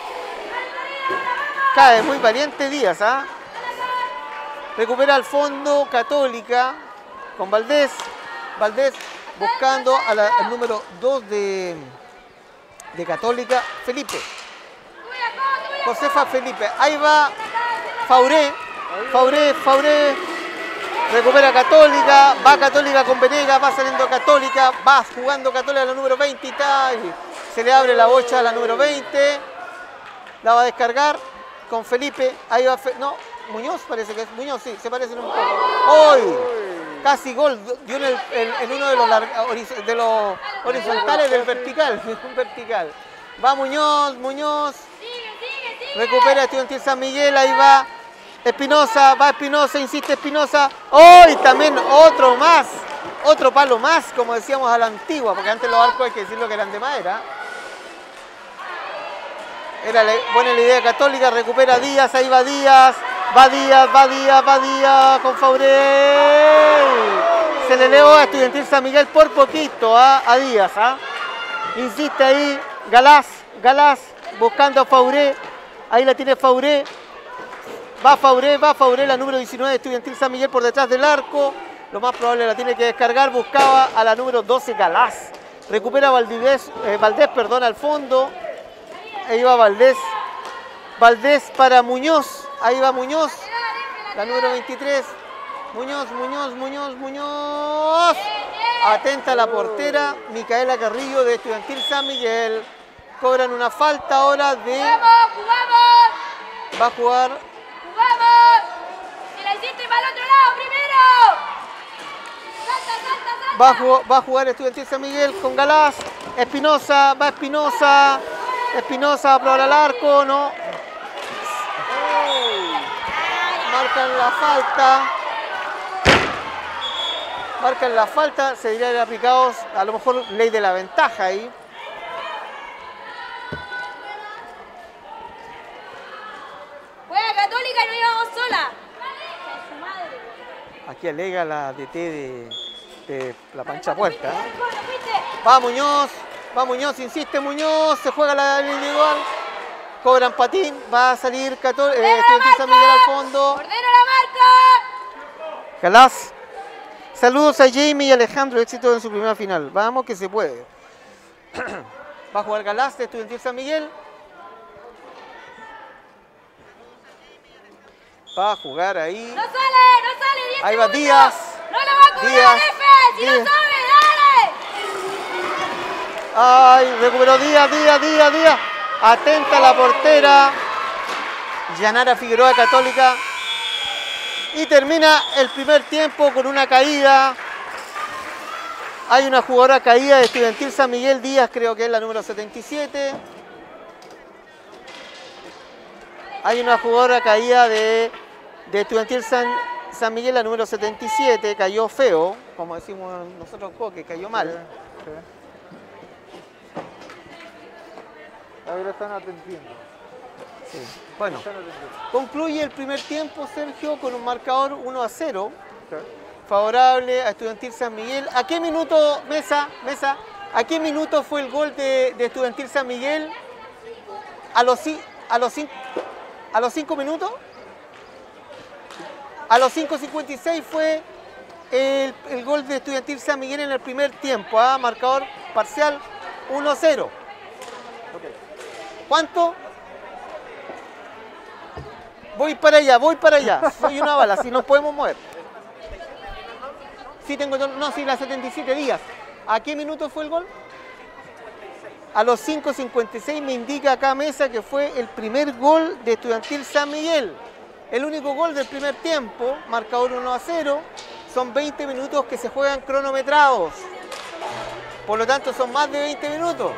Cae, muy valiente Díaz, ¿ah? Recupera al fondo Católica con Valdés. Valdés buscando al número 2 de Católica, Felipe. Josefa Felipe. Ahí va Fauré. Fauré. Recupera Católica. Va Católica con Venegas. Va saliendo Católica. Va jugando Católica la número 20 y tal. Se le abre la bocha a la número 20. La va a descargar con Felipe. Ahí va. No, Muñoz parece que es. Muñoz, sí, se parecen un poco. ¡Hoy! Casi gol. Dio en uno de los horizontales del vertical. Un vertical. Va Muñoz. Recupera Estudiantil San Miguel, ahí va Espinosa, insiste Espinosa. ¡Oh! Y también otro palo más, como decíamos a la antigua, porque antes los arcos hay que decirlo que eran de madera. Era buena la idea Católica, recupera Díaz, ahí va Díaz con Fauré. Se le elevó a Estudiantil San Miguel por poquito a Díaz. Insiste ahí Galás buscando a Fauré. Ahí la tiene Fauré. Va Fauré, la número 19 de Estudiantil San Miguel por detrás del arco. Lo más probable la tiene que descargar. Buscaba a la número 12, Galás. Recupera Valdés, perdón, al fondo. Ahí va Valdés. Valdés para Muñoz. Ahí va Muñoz. La número 23. Muñoz. Atenta a la portera. Micaela Carrillo de Estudiantil San Miguel. Cobran una falta ahora de... ¡Jugamos! Va a jugar... ¡Jugamos! ¡Si la hiciste para el otro lado primero! ¡Salta! Va a jugar Estudiantil San Miguel con Galás. Espinosa, va Espinosa. Espinosa va a probar al arco, ¿no? Marcan la falta. Marcan la falta. Se dirían aplicados, a lo mejor ley de la ventaja ahí. Juega Católica y no íbamos sola. Su madre. Aquí alega la DT de la Pancha Puerta. ¿Viste? Va Muñoz, insiste Muñoz, se juega la individual. Cobran patín, va a salir Estudiantil San Miguel al fondo. ¡Ordeno la marca! Galás. Saludos a Jamie y Alejandro, éxito en su primera final. Vamos que se puede. Va a jugar Galás de Estudiantil San Miguel. Va a jugar ahí. ¡No sale! 10 Ahí va segundos. Díaz. ¡No lo va a cobrar Díaz. F! ¡Si Díaz. no sabe, dale! Ay, recuperó Díaz. Atenta a la portera. Yanara Figueroa Católica. Y termina el primer tiempo con una caída. Hay una jugadora caída de Estudiantil San Miguel, Díaz, creo que es la número 77. Hay una jugadora caída de Estudiantil San Miguel, la número 77. Cayó feo, como decimos nosotros, que cayó mal. Sí. Ahí lo están atendiendo. Sí. Bueno, concluye el primer tiempo, Sergio, con un marcador 1-0. Sí. Favorable a Estudiantil San Miguel. ¿A qué minuto, Mesa? ¿A qué minuto fue el gol de Estudiantil San Miguel? ¿A los 5 minutos? A los 5:56 fue el gol de Estudiantil San Miguel en el primer tiempo. Marcador parcial 1-0. Okay. ¿Cuánto? Voy para allá. Soy una bala, si nos podemos mover. Sí, la 77 Díaz. ¿A qué minuto fue el gol? A los 5:56 me indica acá Mesa que fue el primer gol de Estudiantil San Miguel. El único gol del primer tiempo, marcador 1-0. Son 20 minutos que se juegan cronometrados. Por lo tanto, son más de 20 minutos.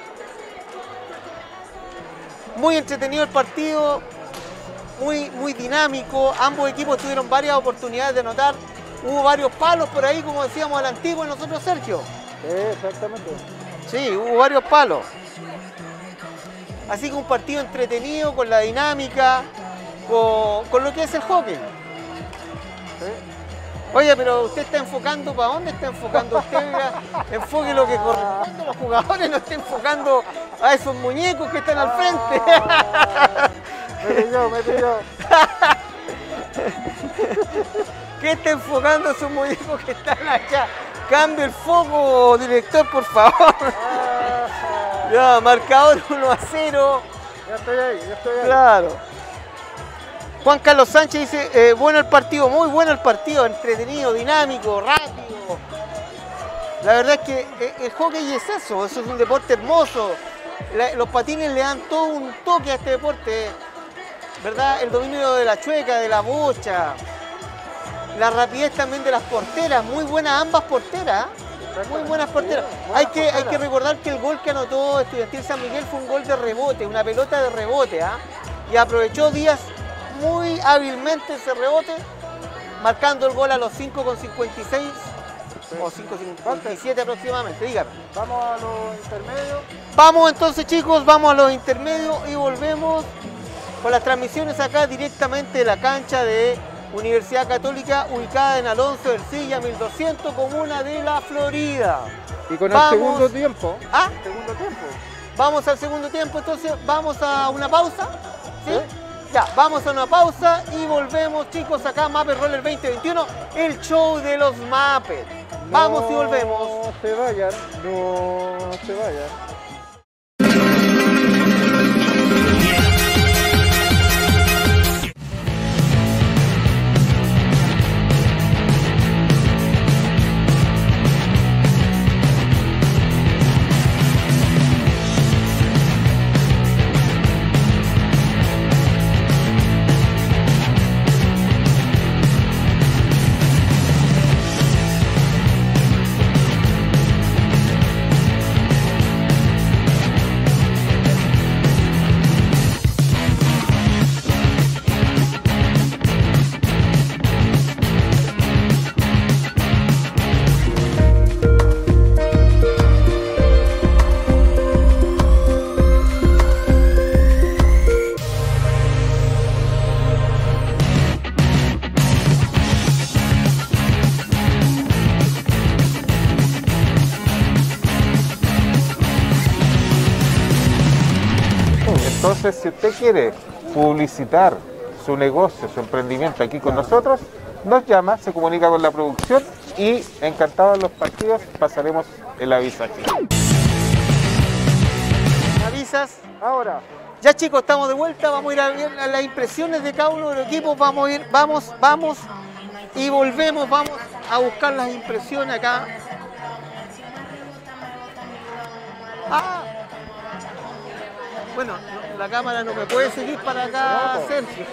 Muy entretenido el partido, muy dinámico. Ambos equipos tuvieron varias oportunidades de anotar. Hubo varios palos por ahí, como decíamos a la antigua nosotros, Sergio. Sí, exactamente. Sí, hubo varios palos. Así que un partido entretenido, con la dinámica, con lo que es el hockey. Sí. Oye, pero usted está enfocando, ¿para dónde está enfocando usted? Mira, enfoque lo que corresponde a los jugadores, no está enfocando a esos muñecos que están al frente. Me pilló. ¿Qué está enfocando a esos muñecos que están allá? Cambie el foco, director, por favor. Ya, marcador 1-0. Ya estoy ahí. Claro. Juan Carlos Sánchez dice, bueno el partido, muy bueno el partido, entretenido, dinámico, rápido. La verdad es que el hockey es eso es un deporte hermoso. Los patines le dan todo un toque a este deporte, ¿verdad? El dominio de la chueca, de la bocha, la rapidez también de las porteras, muy buenas ambas porteras. Muy buenas porteras. Hay que recordar que el gol que anotó Estudiantil San Miguel fue un gol de rebote, una pelota de rebote, y aprovechó Díaz muy hábilmente ese rebote, marcando el gol a los 5:56 o 5:57 aproximadamente. Dígame. Vamos a los intermedios. Vamos entonces, chicos, vamos a los intermedios y volvemos con las transmisiones acá directamente de la cancha de Universidad Católica, ubicada en Alonso Ercilla 1200, comuna de La Florida. Y con Vamos. el segundo tiempo. ¿Ah? Segundo tiempo. Vamos al segundo tiempo, entonces vamos a una pausa. ¿Sí? Ya, vamos a una pausa y volvemos, chicos, acá Muppet Roller 2021, el show de los Muppets. Vamos y volvemos. No se vayan, no se vayan. Entonces, si usted quiere publicitar su negocio, su emprendimiento aquí con nosotros, nos llama, se comunica con la producción y encantados los partidos pasaremos el avisaje. ¿Me avisas? Ahora, Ya, chicos, estamos de vuelta, vamos a ir a ver las impresiones de cada uno de los equipos, vamos y volvemos, vamos a buscar las impresiones acá. Ah, bueno, la cámara no me puede seguir para acá, Sergio.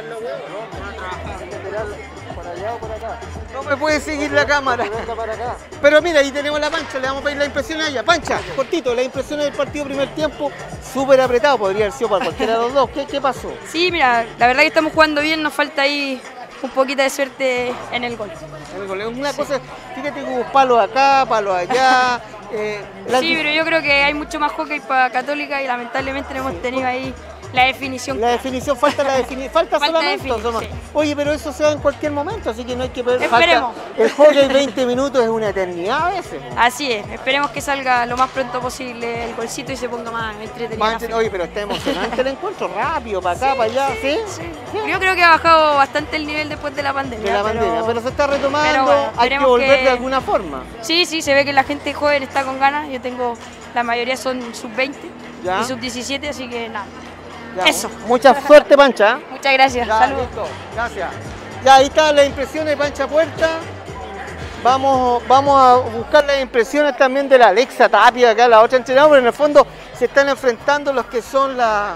por allá o por acá. No me puede seguir la cámara. Venga para acá. Pero mira, ahí tenemos la Pancha, le vamos a pedir la impresión a ella. Pancha, cortito, la impresión del partido primer tiempo, súper apretado, podría haber sido para cualquiera de los dos. ¿Qué pasó? Sí, mira, la verdad que estamos jugando bien, nos falta ahí un poquito de suerte en el gol. Una cosa, fíjate que hubo palos acá, palos allá. Sí, pero yo creo que hay mucho más hockey para Católica y lamentablemente no hemos tenido ahí la definición. La definición, falta solamente. definir, Tomás. sí. Oye, pero eso se da en cualquier momento, así que no hay que perder. Esperemos. El hockey 20 minutos es una eternidad a veces. Así es, esperemos que salga lo más pronto posible el golcito y se ponga más entretenido. Oye, pero está emocionante el encuentro, rápido, para acá, para allá, ¿sí? Sí. Yo creo que ha bajado bastante el nivel después de la pandemia. Pero se está retomando, pero bueno, hay que esperemos volver que- de alguna forma. Sí, se ve que la gente joven está con ganas. Yo tengo, la mayoría son sub-20 Ya. y sub-17, así que nada. Ya, Eso. Mucha suerte, Pancha. Muchas gracias. Ya, Saludos. listo, gracias. Ya, ahí están las impresiones de Pancha Puerta. Vamos a buscar las impresiones también de la Alexa Tapia, acá la otra entrenadora, pero en el fondo se están enfrentando los que son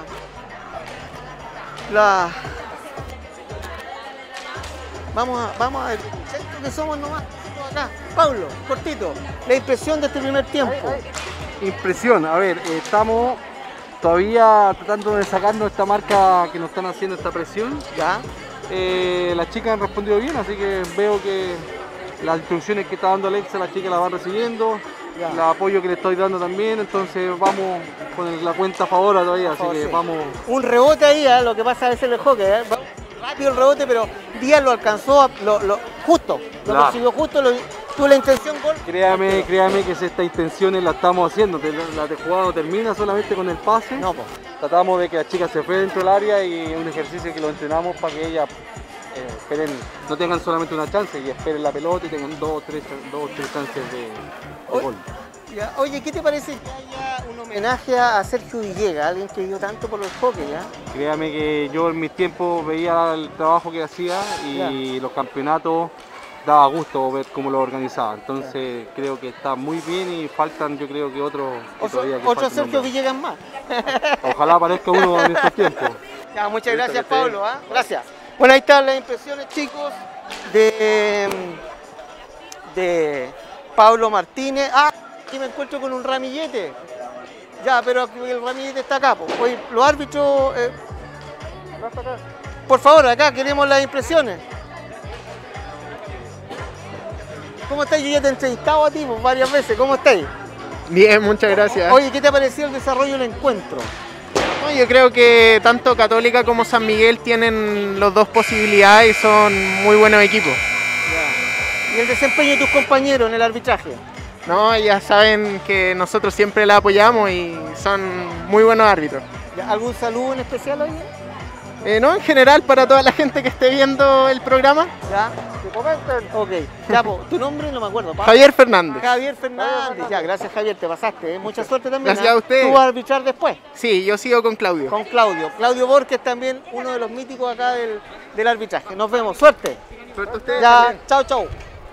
Vamos a ver, esto que somos nomás acá. Pablo, cortito, la impresión de este primer tiempo. Impresión, a ver, estamos todavía tratando de sacarnos esta marca que nos están haciendo esta presión. Ya, Las chicas han respondido bien, así que veo que las instrucciones que está dando Alexa, las chicas las van recibiendo, Ya. el apoyo que le estoy dando también, entonces vamos con la cuenta a favor todavía, así que sí. vamos. Un rebote ahí, lo que pasa a veces en el hockey, va rápido el rebote, pero Díaz lo alcanzó justo, lo Claro. consiguió justo, tuvo la intención gol. Créame que estas intenciones las estamos haciendo, la de jugada no termina solamente con el pase. No, pues. Tratamos de que las chicas se fue dentro del área y es un ejercicio que lo entrenamos para que ellas no tengan solamente una chance y esperen la pelota y tengan dos o tres chances de gol. Ya, oye, ¿qué te parece que haya un homenaje a Sergio Villegas, alguien que dio tanto por el hockey, ya? Créame que yo en mis tiempos veía el trabajo que hacía y los campeonatos daba gusto ver cómo lo organizaba. Entonces creo que está muy bien y faltan, yo creo que otros. Otro Sergio nombrar. Villegas más. Ojalá aparezca uno en estos tiempos. Ya, muchas Listo, gracias, que esté Pablo. Gracias. Bueno, ahí están las impresiones, chicos, de Pablo Martínez. Ah, aquí me encuentro con un ramillete. Ya, pero el ramillete está acá. Pues. Oye, los árbitros, por favor, acá queremos las impresiones. ¿Cómo estáis? Yo ya te he entrevistado a ti pues, varias veces. ¿Cómo estáis? Bien, muchas gracias. Oye, ¿qué te ha parecido el desarrollo del encuentro? No, yo creo que tanto Católica como San Miguel tienen los dos posibilidades y son muy buenos equipos. ¿Y el desempeño de tus compañeros en el arbitraje? No, ya saben que nosotros siempre la apoyamos y son muy buenos árbitros. ¿Algún saludo en especial hoy? No, en general para toda la gente que esté viendo el programa. ¿Ya? ¿Te comenten? Ok. Ya, po, tu nombre no me acuerdo. Pa. Javier Fernández. Javier Fernández. Ya, gracias Javier, te pasaste. Mucha suerte también. Gracias a ustedes. Tú vas a arbitrar después. Sí, yo sigo con Claudio. Con Claudio. Claudio Borges también, uno de los míticos acá del arbitraje. Nos vemos. Suerte. Suerte a ustedes Ya, también. chao, chao.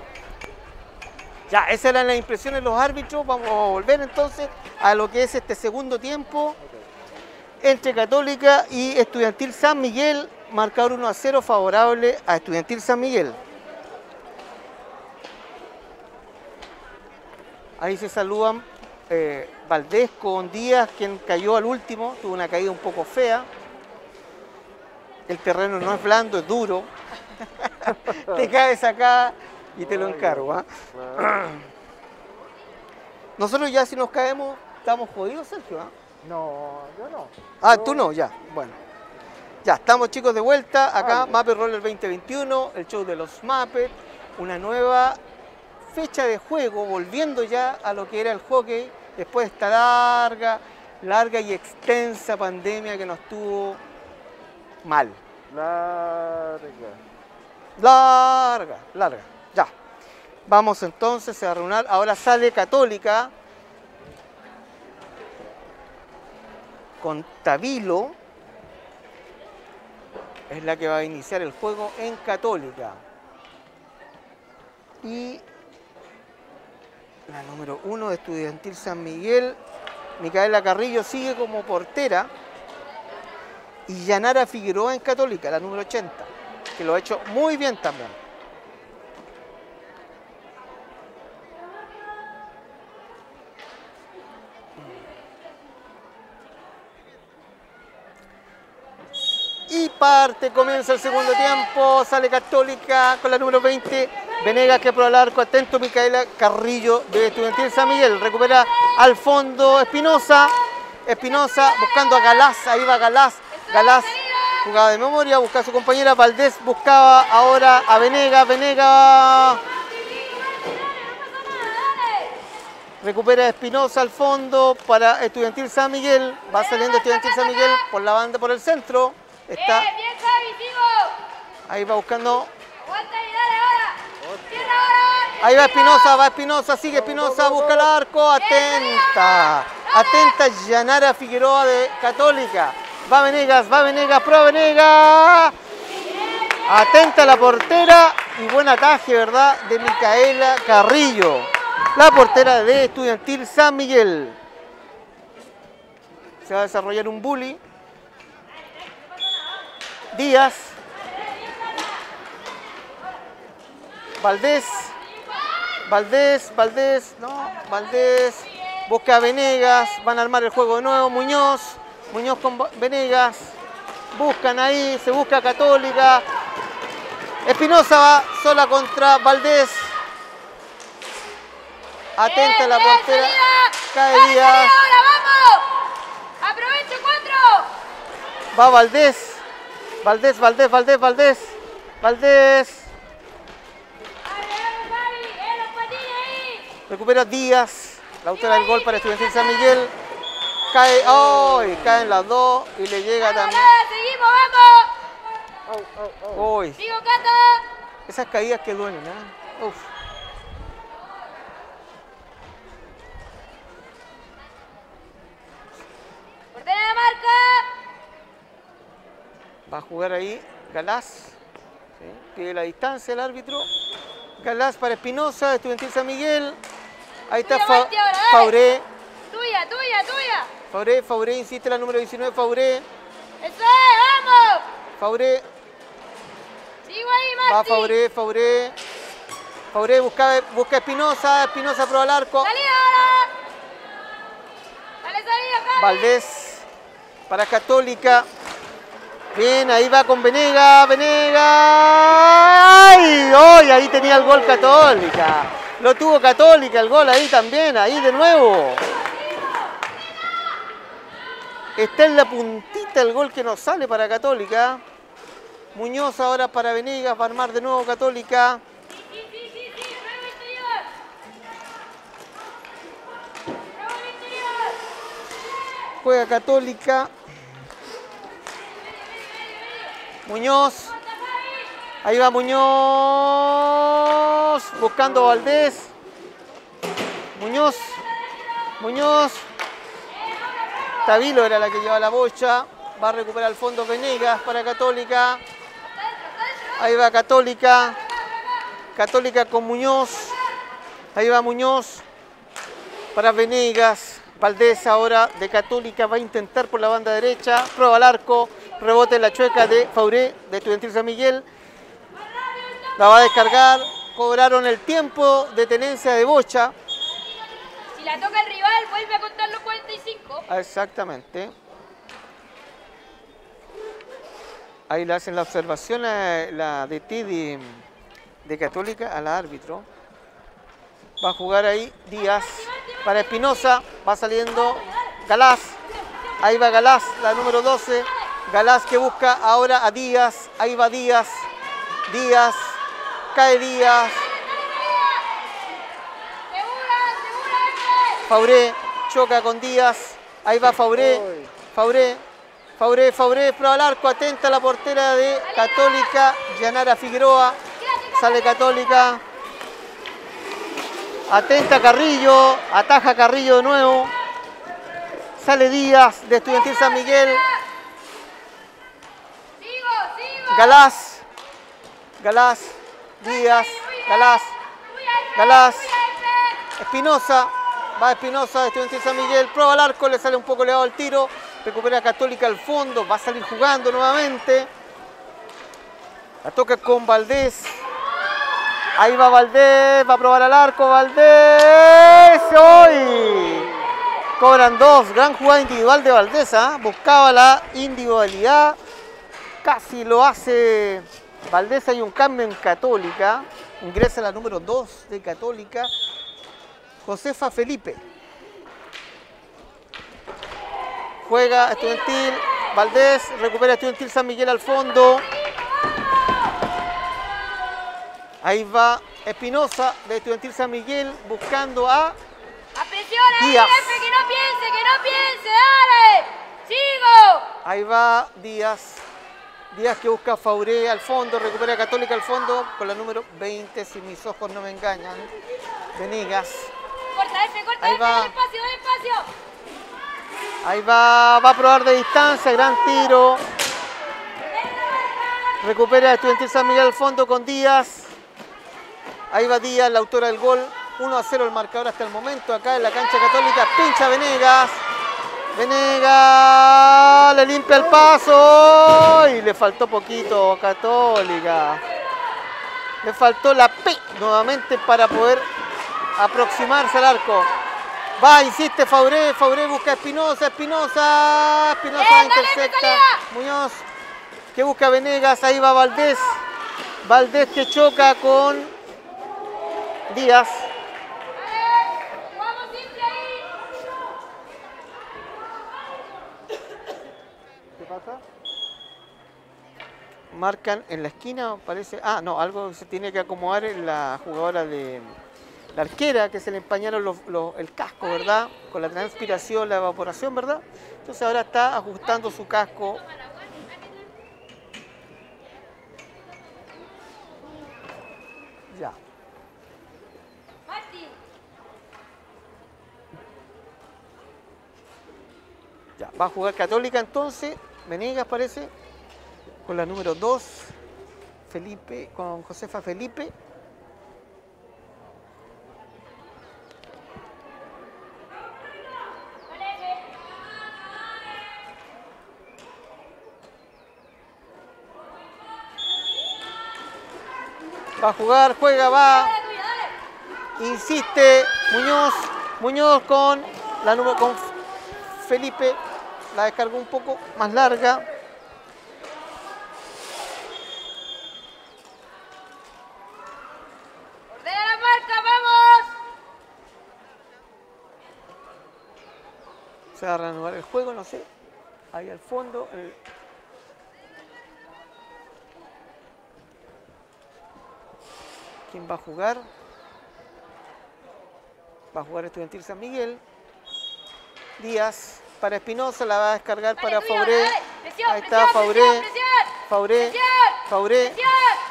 Ya, esas eran las impresiones de los árbitros. Vamos a volver entonces a lo que es este segundo tiempo entre Católica y Estudiantil San Miguel. Marcador 1-0 favorable a Estudiantil San Miguel. Ahí se saludan Valdés con Díaz, quien cayó al último, tuvo una caída un poco fea. El terreno no es blando, es duro. Te caes acá y te lo encargo. ¿Ah? Nosotros ya si nos caemos, estamos jodidos, Sergio. ¿Ah? No, yo no. Ah, tú no, ya. Bueno. Ya, estamos chicos de vuelta. Acá, Muppet Roller 2021, el show de los Muppets. Una nueva fecha de juego, volviendo ya a lo que era el hockey, después de esta larga y extensa pandemia que nos tuvo mal. Larga. Ya. Vamos entonces a reunir. Ahora sale Católica con Tavilo. Es la que va a iniciar el juego en Católica. Y la número 1 de Estudiantil San Miguel, Micaela Carrillo, sigue como portera. Y Yanara Figueroa en Católica, la número 80, que lo ha hecho muy bien también. Y comienza el segundo tiempo, sale Católica con la número 20, Venegas que por el arco, atento Micaela Carrillo de Estudiantil San Miguel, recupera al fondo Espinosa buscando a Galás, ahí va Galás, jugaba de memoria, busca a su compañera, Valdés buscaba ahora a Venegas, recupera Espinosa al fondo para Estudiantil San Miguel, va saliendo Estudiantil San Miguel por la banda, por el centro. Está. Bien, Javi, sigo. Ahí va buscando. Aguanta y dale ahora. Cierra ahora. Ahí va Espinosa, sigue Espinosa, busca el arco, atenta Yanara Figueroa de Católica. Va Venegas, prueba Venegas. Atenta la portera y buen ataje, ¿verdad? De Micaela Carrillo, la portera de Estudiantil San Miguel. Se va a desarrollar un bully. Díaz, Valdés, busca a Venegas, van a armar el juego de nuevo, Muñoz con Venegas, buscan ahí, se busca Católica, Espinosa va sola contra Valdés, atenta la portera, cae Díaz, Ahora vamos. Aprovecho 4. va Valdés. Recupera Díaz, la autora del gol para Estudiantil San Miguel. Caen las dos y le llega también. Seguimos, vamos. Sigo, Cata. Esas caídas que duelen, ¿eh? Uf. Portera de marca. Va a jugar ahí Galás. ¿Sí? Pide la distancia el árbitro. Galás para Espinosa, Estudiantil San Miguel. Ahí está Fauré. Tuya. Fauré, insiste la número 19, Fauré. Eso es, vamos. Fauré. Sigo ahí, Marti. Va Fauré busca a Espinosa prueba el arco. Salida ahora. Dale salida, Javi. Valdés para Católica. Bien, ahí va con Venegas. ¡Ay! ¡Ay! Ahí tenía el gol Católica. Lo tuvo Católica el gol ahí también, ahí de nuevo. Está en la puntita el gol que nos sale para Católica. Muñoz ahora para Venegas, va a armar de nuevo Católica. Sí, nuevo interior. Juega Católica. Muñoz. Ahí va Muñoz. Buscando a Valdés. Muñoz. Muñoz. Tavilo era la que lleva la bocha. Va a recuperar el fondo Venegas para Católica. Ahí va Católica. Católica con Muñoz. Ahí va Muñoz. Para Venegas. Valdés ahora de Católica va a intentar por la banda derecha. Prueba al arco. Rebote en la chueca de Fauré de Estudiantil San Miguel. La va a descargar. Cobraron el tiempo de tenencia de bocha. Si la toca el rival, vuelve a contar los 45. Exactamente. Ahí le hacen la observación a la DT de Católica al árbitro. Va a jugar ahí Díaz para Espinosa. Va saliendo Galás. Ahí va Galás, la número 12. Galás que busca ahora a Díaz. Ahí va Díaz. Díaz. Cae Díaz. Fauré choca con Díaz. Ahí va Fauré. Fauré. Fauré, Fauré, prueba al arco, atenta la portera de Católica, Yanara Figueroa. Sale Católica. Atenta Carrillo, ataja Carrillo de nuevo. Sale Díaz de Estudiantil San Miguel. Galás. Galás. Díaz. Galás. Galás. Espinosa. Va Espinosa de Estudiantil San Miguel. Prueba al arco, le sale un poco elevado el tiro. Recupera Católica al fondo. Va a salir jugando nuevamente. La toca con Valdés. Ahí va Valdés. Va a probar al arco. Valdés. ¡Hoy! Cobran dos. Gran jugada individual de Valdés. Buscaba la individualidad. Casi lo hace Valdés. Hay un cambio en Católica. Ingresa la número 2 de Católica. Josefa Felipe. Juega Estudiantil. Valdés. Recupera Estudiantil San Miguel al fondo. Ahí va Espinosa de Estudiantil San Miguel buscando a Díaz. Que no piense, dale. Sigo. Ahí va Díaz. Díaz que busca a Fauré al fondo, recupera Católica al fondo con la número 20, si mis ojos no me engañan. Venegas. Corta F, Ahí va. dale espacio. Ahí va a probar de distancia, gran tiro. Recupera Estudiantil San Miguel al fondo con Díaz. Ahí va Díaz, la autora del gol. 1-0 el marcador hasta el momento acá en la cancha Católica. Pincha Venegas. Venegas le limpia el paso y le faltó poquito a Católica. Le faltó la P nuevamente para poder aproximarse al arco. Va, insiste Fauré. Fauré busca a Espinosa. Espinosa intercepta. Muñoz que busca a Venegas. Ahí va Valdés. Valdés que choca con Díaz. ¿Qué pasa? Marcan en la esquina, parece. Ah, no, algo se tiene que acomodar en la jugadora de la arquera, que se le empañaron el casco, ¿verdad? Con la transpiración, la evaporación, ¿verdad? Entonces ahora está ajustando su casco. Ya. Ya, va a jugar Católica entonces. Venegas parece. Con la número 2. Felipe, con Josefa Felipe. Va a jugar, juega, va. Insiste Muñoz. Muñoz con la número con Felipe. La descargó un poco más larga. Ordena la marca, vamos. Se va a reanudar el juego, no sé. Ahí al fondo. ¿Quién va a jugar? Va a jugar Estudiantil San Miguel. Díaz para Espinosa, la va a descargar para Fauré. Ahí está Fauré. Fauré, Fauré, ¡Sigo!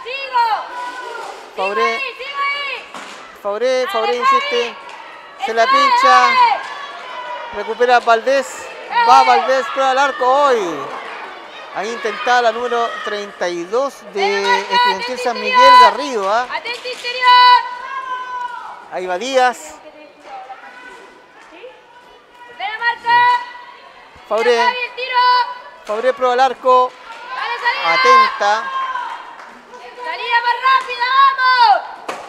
Fauré, ¡Sigo ahí! Fauré, Fauré insiste. Se la ¡Eso es! pincha. Recupera Valdés. Va Valdés, prueba el arco hoy. Ahí intentaba la número 32 de Estudiantil San Miguel Garrido. ¿Ah? ¡Atento interior! Ahí va Díaz. ¡De la marca! Fauré, ¡Javi, el tiro! Fauré prueba el arco. ¡Dale, salida! Atenta. ¡Salida más rápida, vamos!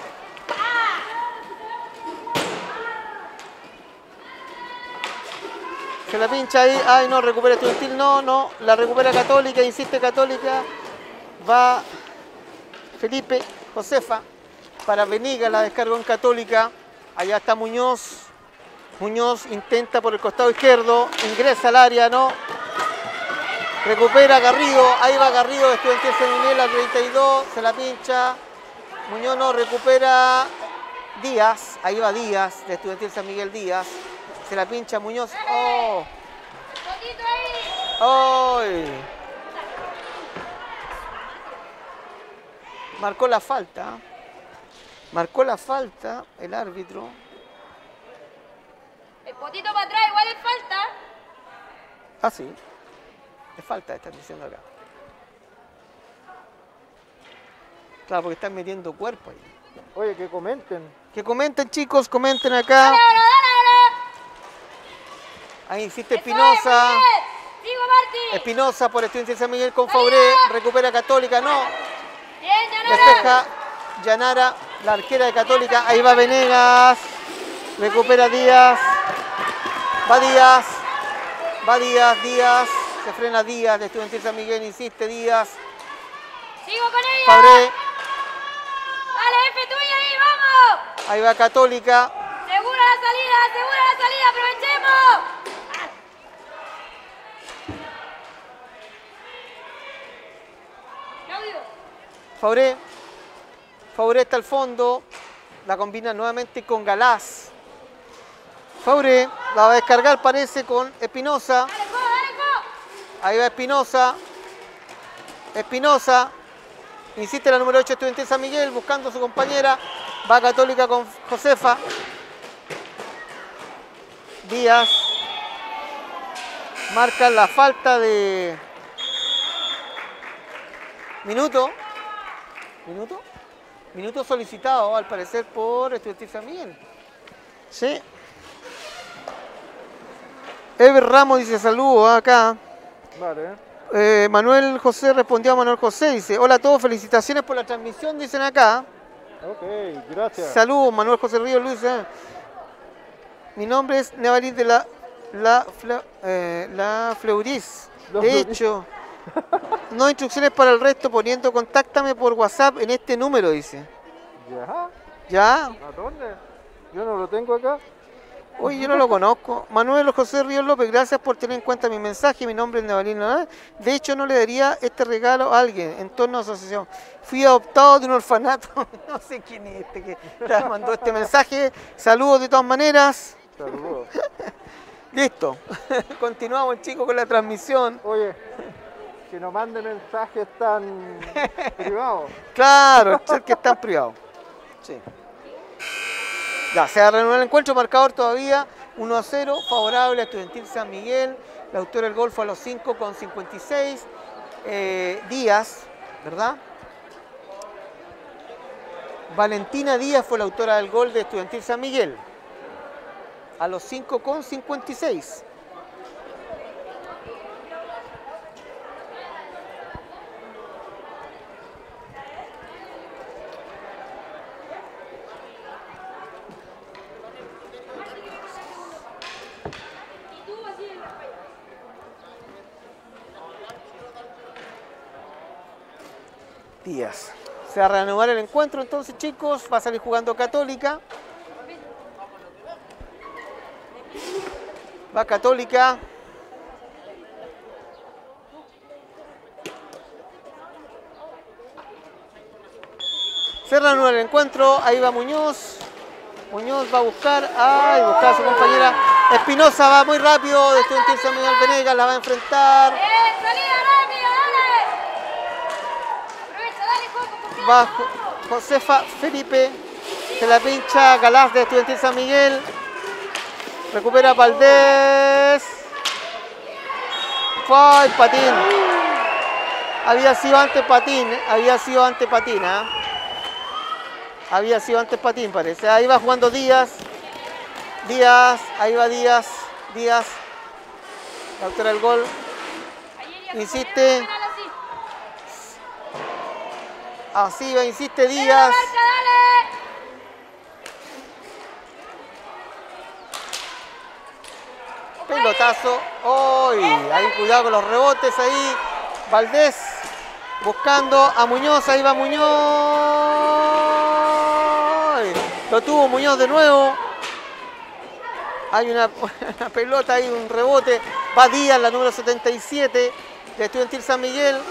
Se la pincha ahí. Ay, no, recupera Estudiantil. No, no. La recupera Católica. Insiste Católica. Va Felipe, Josefa. Para Veniga la descargó en Católica. Allá está Muñoz. Muñoz intenta por el costado izquierdo. Ingresa al área, no. Recupera Garrido. Ahí va Garrido de Estudiantil San Miguel a 32. Se la pincha. Muñoz no recupera Díaz. Ahí va Díaz de Estudiantil San Miguel Díaz. Se la pincha Muñoz. ¡Oh! ¡Poquito ahí! ¡Ay! Marcó la falta. Marcó la falta el árbitro. El potito para atrás, igual es falta. Ah, sí. Es falta, están diciendo acá. Claro, porque están metiendo cuerpo ahí. Oye, que comenten. Que comenten, chicos, comenten acá. ¡Dale, dale! Ahí insiste ¡Eso es, Espinosa. muy bien! ¡Sigo, Marti! Espinosa por Estudiantil San Miguel con Fauré. Recupera Católica, no. ¡Bien, Yanara! Despeja Yanara, la arquera de Católica. Ahí va Venegas. Recupera Díaz. Va Díaz. Va Díaz, Díaz. Se frena Díaz de Estudiantil San Miguel. Insiste Díaz. ¡Sigo con ella! Fauré. ¡Dale, F tuya ahí, vamos! Ahí va Católica. ¡Segura la salida, aprovechemos! Claudio. Fauré. Fauré está al fondo. La combina nuevamente con Galás. Fauré la va a descargar, parece, con Espinosa. ¡Dale, go, dale, go! Ahí va Espinosa. Espinosa. Insiste la número 8 Estudiantil San Miguel buscando a su compañera. Va Católica con Josefa. Díaz. Marca la falta de minuto. ¿Minuto? Minuto solicitado al parecer por Estudiantil San Miguel. Sí. Ever Ramos dice saludos acá. Vale. Manuel José respondió a Manuel José. Dice, hola a todos, felicitaciones por la transmisión, dicen acá. Ok, gracias. Saludos, Manuel José Ríos Luis. Mi nombre es Nevalín de la Fleuris. De hecho, no instrucciones para el resto poniendo contáctame por WhatsApp en este número, dice. ¿Ya? ¿Ya? ¿A dónde? Yo no lo tengo acá. Oye, yo no lo conozco. Manuel José Ríos López, gracias por tener en cuenta mi mensaje. Mi nombre es Nevalín. De hecho, no le daría este regalo a alguien en torno a asociación. Fui adoptado de un orfanato. No sé quién es este que mandó este mensaje. Saludos de todas maneras. Saludos. Listo. Continuamos, chicos, con la transmisión. Oye, que no mande mensajes tan privados. Claro, el chat que está en privado. Sí. Ya, se va a reanudar el encuentro, marcador todavía 1-0, favorable a Estudiantil San Miguel. La autora del gol fue a los 5:56. Díaz, ¿verdad? Valentina Díaz fue la autora del gol de Estudiantil San Miguel. A los 5:56. Díaz. Se va a reanudar el encuentro entonces, chicos. Va a salir jugando Católica. Va Católica. Se reanuda el encuentro. Ahí va Muñoz. Muñoz va a buscar. Ay, buscar a su compañera. Espinosa va muy rápido. De Estudiantil San Miguel Venegas la va a enfrentar. ¡Salida rápida, dale! va Josefa Felipe. Se la pincha Galás de Estudiantil San Miguel. Recupera Valdés. ¡Ay, patín! Había sido antes patín, había sido antes patín, ¿eh? Había sido antes patín, parece. Ahí va jugando Díaz. Díaz, ahí va Díaz. Díaz. Autora el gol. Insiste. Así va, insiste Díaz. Pelotazo. ¡Uy! Ahí cuidado con los rebotes ahí. Valdés buscando a Muñoz. Ahí va Muñoz. Lo tuvo Muñoz de nuevo. Hay una pelota ahí, un rebote. Va Díaz, la número 77 de Estudiantil San Miguel.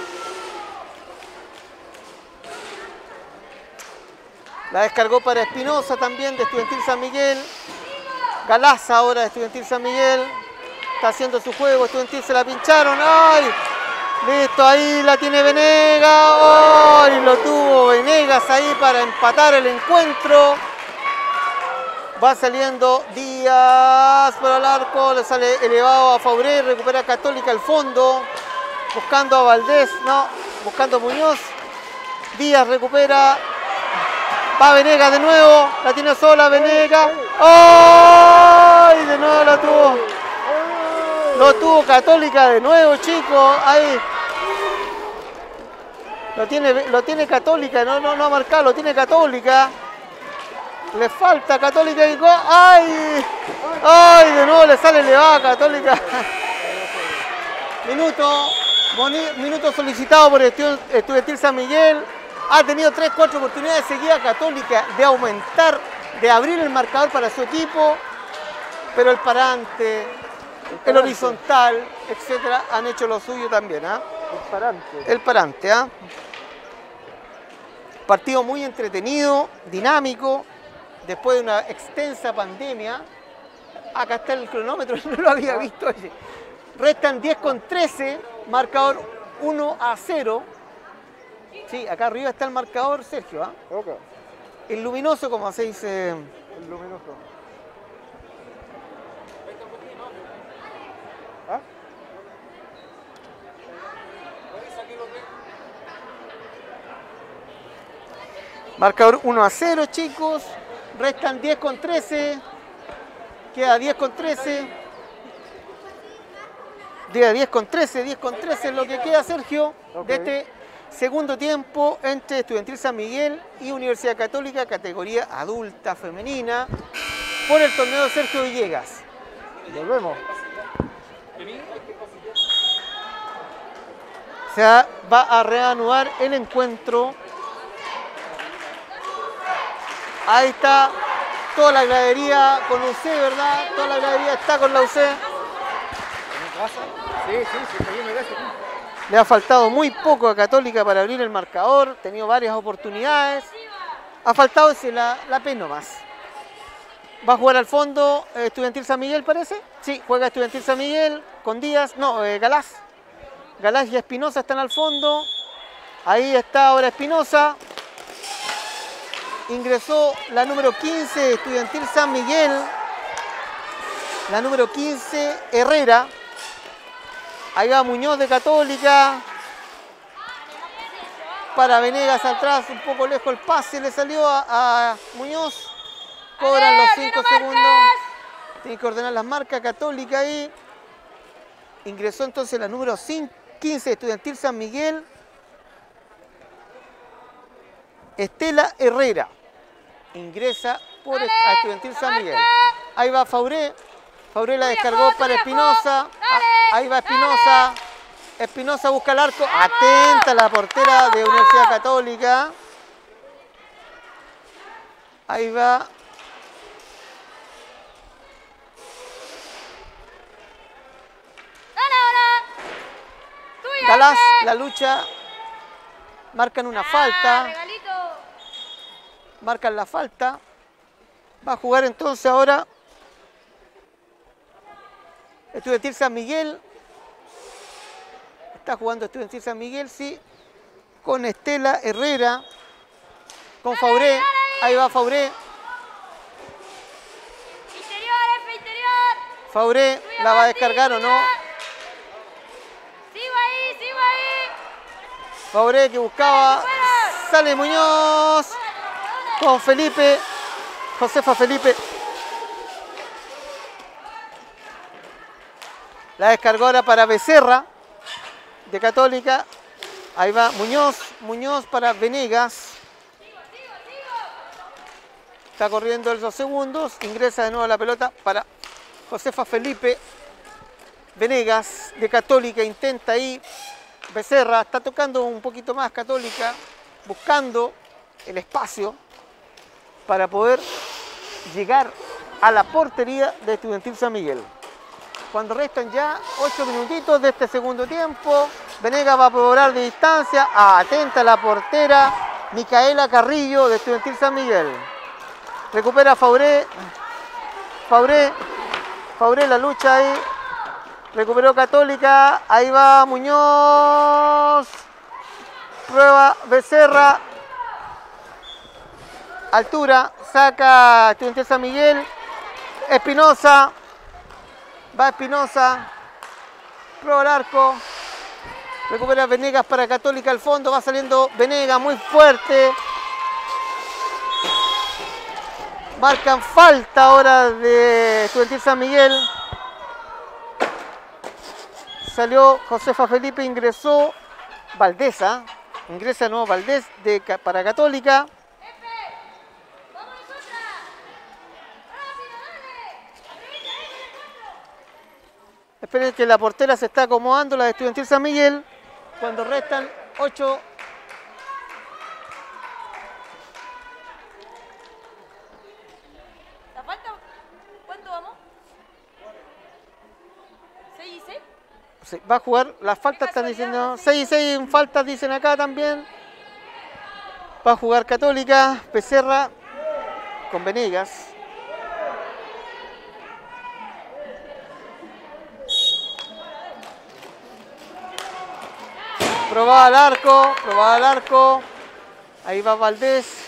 La descargó para Espinosa también de Estudiantil San Miguel. Galaz ahora de Estudiantil San Miguel. Está haciendo su juego. Estudiantil se la pincharon. ¡Ay! Listo, ahí la tiene Venegas. ¡Ay! Lo tuvo Venegas ahí para empatar el encuentro. Va saliendo Díaz por el arco. Le sale elevado a Fauré. Recupera Católica al fondo. Buscando a Valdés. No, buscando a Muñoz. Díaz recupera. Va Venegas de nuevo. La tiene sola Venegas. ¡Ay! De nuevo la tuvo. Lo tuvo Católica de nuevo, chicos. Ahí. Lo tiene Católica. No ha marcado. Lo tiene Católica. Le falta Católica y gol. ¡Ay! ¡Ay! De nuevo le sale elevada a Católica. Minuto solicitado por Estudiantil San Miguel. Ha tenido 3-4 oportunidades seguidas Católica de aumentar, de abrir el marcador para su equipo. Pero el parante, el horizontal, etcétera, han hecho lo suyo también. ¿Eh? El parante. ¿Eh? Partido muy entretenido, dinámico. Después de una extensa pandemia. Acá está el cronómetro, no lo había visto. Oye. Restan 10:13, marcador 1-0. Sí, acá arriba está el marcador, Sergio. ¿Eh? Okay. El luminoso, como se dice. El luminoso. ¿Ah? Marcador 1-0, chicos. Restan 10:13. Queda 10:13. Queda 10:13 es lo que queda, Sergio, de este segundo tiempo entre Estudiantil San Miguel y Universidad Católica, categoría adulta femenina, por el torneo de Sergio Villegas. Volvemos. Se va a reanudar el encuentro. Ahí está toda la gradería con UC, ¿verdad? Toda la gradería está con la UC. Sí, está bien, gracias. Le ha faltado muy poco a Católica para abrir el marcador. Ha tenido varias oportunidades. Ha faltado la P nomás. Va a jugar al fondo Estudiantil San Miguel, parece. Sí, juega Estudiantil San Miguel con Díaz. No, Galás. Galás y Espinosa están al fondo. Ahí está ahora Espinosa. Ingresó la número 15, Estudiantil San Miguel. La número 15, Herrera. Ahí va Muñoz de Católica. Para Venegas atrás, un poco lejos el pase. Le salió a Muñoz. Cobran los 5 segundos. Tiene que ordenar las marcas. Católica ahí. Ingresó entonces la número 15, Estudiantil San Miguel. Estela Herrera. Ingresa por a Estudiantil San Miguel. Ahí va Fauré. Fauré la descargó para Espinosa. Ahí va Espinosa. Espinosa busca el arco. Atenta la portera de Universidad Católica. Ahí va. Galás, la lucha. Marcan una falta. Marcan la falta. Va a jugar entonces ahora Estudiantil San Miguel. Está jugando Estudiantil San Miguel, sí. Con Estela Herrera. con Fauré. Ahí va Fauré. Interior, F, interior. Fauré, ¿la va a descargar o no? Sigo ahí. Fauré que buscaba. Sale Muñoz con Felipe. Josefa Felipe. La descargó ahora para Becerra de Católica. Ahí va Muñoz para Venegas. Está corriendo los 2 segundos. Ingresa de nuevo la pelota para Josefa Felipe. Venegas de Católica intenta ahí. Becerra está tocando un poquito más Católica. Buscando el espacio para poder llegar a la portería de Estudiantil San Miguel. Cuando restan ya 8 minutitos de este segundo tiempo, Venegas va a cobrar de distancia. Atenta la portera Micaela Carrillo de Estudiantil San Miguel. Recupera Fauré. Fauré la lucha ahí. Recuperó Católica. Ahí va Muñoz. Prueba Becerra. Altura. Saca Estudiantil San Miguel. Espinosa. Va Espinosa. Prueba el arco. Recupera Venegas para Católica al fondo. Va saliendo Venegas muy fuerte. Marcan falta ahora de Estudiantil San Miguel. Salió Josefa Felipe, ingresó Valdesa. Ingresa de nuevo Valdés para Católica. Esperen que la portera se está acomodando, la de Estudiantil San Miguel. Cuando restan 8. ¿La falta? ¿Cuánto vamos? ¿6 y 6? Sí, va a jugar, las faltas están diciendo 6 y 6 en faltas, dicen acá también. Va a jugar Católica, Becerra con Venegas. Probada al arco. Ahí va Valdés.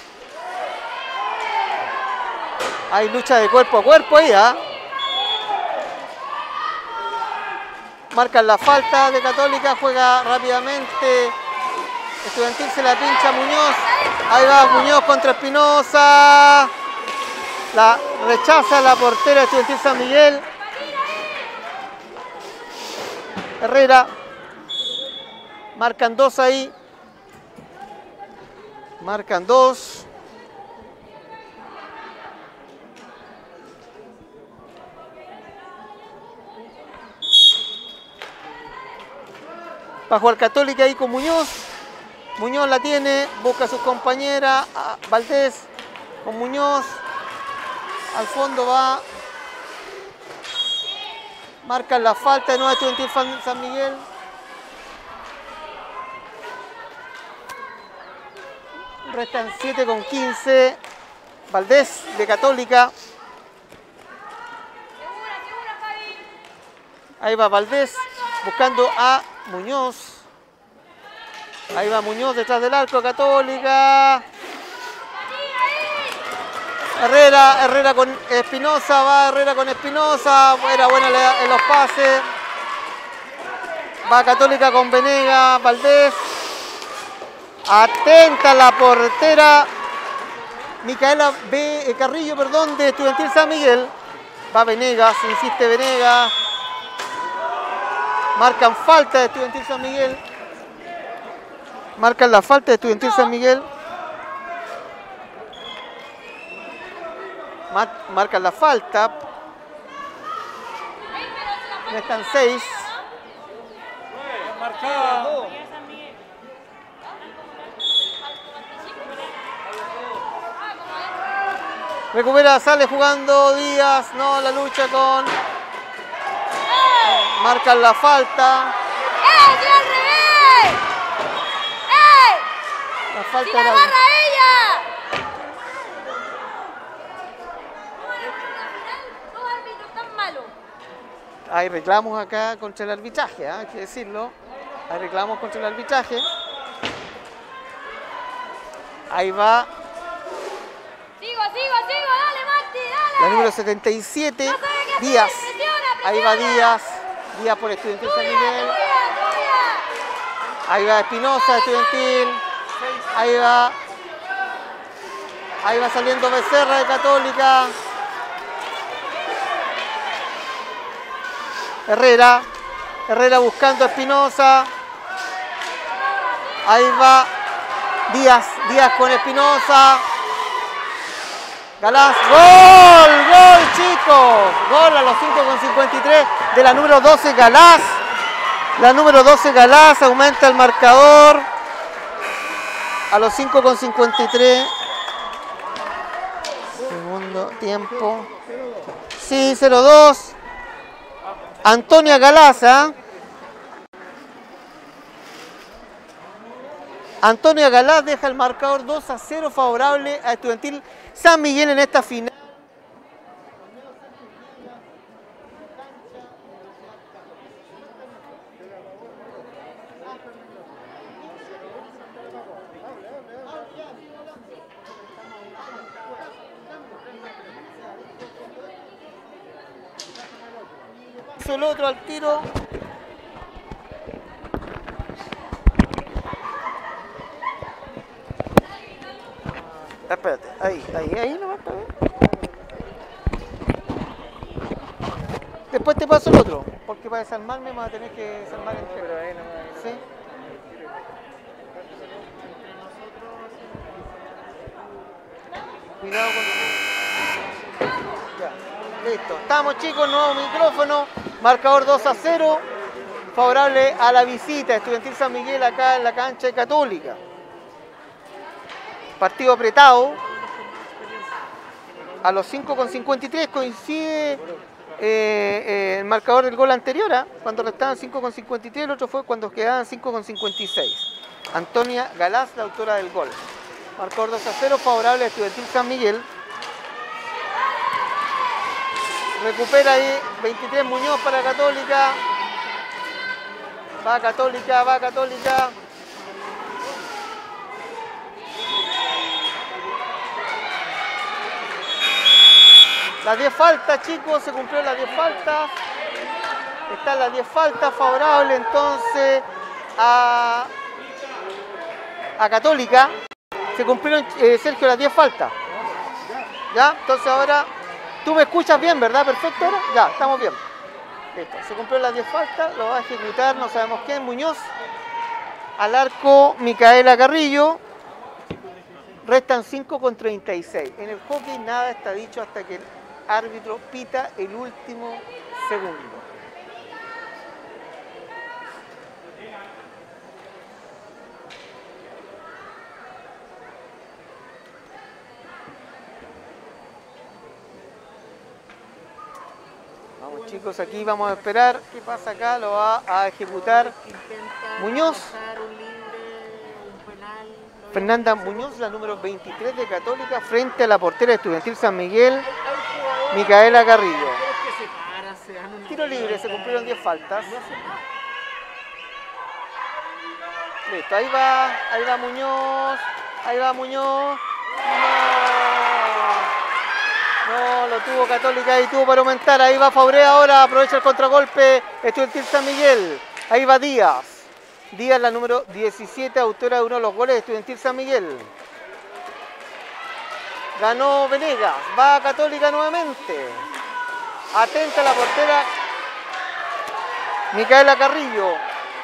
Hay lucha de cuerpo a cuerpo ahí, ¿ah? Marcan la falta de Católica, juega rápidamente. Estudiantil se la pincha Muñoz. Ahí va Muñoz contra Espinosa. La rechaza la portera Estudiantil San Miguel. Herrera. Marcan 2 ahí. Marcan 2. Va a jugar Católica ahí con Muñoz. Muñoz la tiene, busca a sus compañeras. Valdés con Muñoz. Al fondo va. Marcan la falta de nuevo Estudiantil San Miguel. Restan 7 con 15. Valdés de Católica. Ahí va Valdés buscando a Muñoz. Ahí va Muñoz detrás del arco, Católica. Herrera con Espinosa, va Herrera con Espinosa. Era buena en los pases. Va Católica con Venegas, Valdés. Atenta la portera Micaela Carrillo, de Estudiantil San Miguel. Va Venegas, insiste Venegas. Marcan falta de Estudiantil San Miguel. Marcan la falta de Estudiantil San Miguel. Marcan la falta. Están 6. Recupera, sale jugando Díaz. No, la lucha con... Marcan la falta. ¡Yo al revés! La falta ¡Si la era... agarra ella! Los árbitros tan malos. Hay reclamos acá contra el arbitraje, hay que decirlo. Hay reclamos contra el arbitraje. Ahí va dale Marti, dale. La número 77, Díaz. Ahí va Díaz. Díaz por Estudiantil San Miguel. Ahí va Espinosa, Estudiantil. Ahí va saliendo Becerra de Católica. Herrera buscando a Espinosa. Ahí va Díaz con Espinosa. Galás, gol chicos, gol a los 5:53 de la número 12 Galás. La número 12 Galás aumenta el marcador a los 5:53. Segundo tiempo. Sí, 0-2. Antonia Galás, ¿eh? Antonia Galás deja el marcador 2-0 favorable a Estudiantil San Miguel en esta final. El otro al tiro. Espérate, ahí nomás, está bien. Después te paso el otro, porque para desarmarme vamos a tener que desarmar entero. ¿Sí? Cuidado con... Ya, listo. Estamos chicos, nuevo micrófono. Marcador 2-0. Favorable a la visita. Estudiantil San Miguel acá en la cancha de Católica. Partido apretado. A los 5:53 coincide el marcador del gol anterior, cuando estaban 5:53, el otro fue cuando quedaban 5:56. Antonia Galás, la autora del gol. Marcador 2-0 favorable a Estudiantil San Miguel. Recupera ahí 23 Muñoz para Católica. Va Católica. Las 10 faltas, chicos, se cumplieron las 10 faltas. Están las 10 faltas favorables entonces a Católica. Se cumplieron, Sergio, las 10 faltas. ¿Ya? Entonces ahora, tú me escuchas bien, ¿verdad? Perfecto ahora. Ya, estamos bien. Listo. Se cumplieron las 10 faltas, lo va a ejecutar, no sabemos quién, Muñoz. Al arco, Micaela Carrillo. Restan 5:36. En el hockey nada está dicho hasta que el árbitro pita el último segundo. Vamos chicos, aquí vamos a esperar qué pasa acá, lo va a ejecutar Muñoz. Fernanda Muñoz, la número 23 de Católica, frente a la portera de Estudiantil San Miguel, Micaela Carrillo. Tiro libre, se cumplieron 10 faltas. Listo, ahí va Muñoz. No, lo tuvo Católica y tuvo para aumentar. Ahí va Fauré ahora, aprovecha el contragolpe Estudiantil San Miguel. Ahí va Díaz. Díaz, la número 17, autora de uno de los goles de Estudiantil San Miguel. Ganó Venegas, va a Católica nuevamente. Atenta la portera Micaela Carrillo.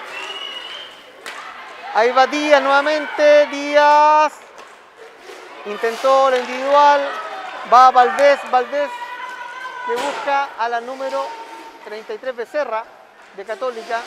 Ahí va Díaz nuevamente, Díaz. Intentó la individual, va Valdés que busca a la número 33 Becerra de Católica.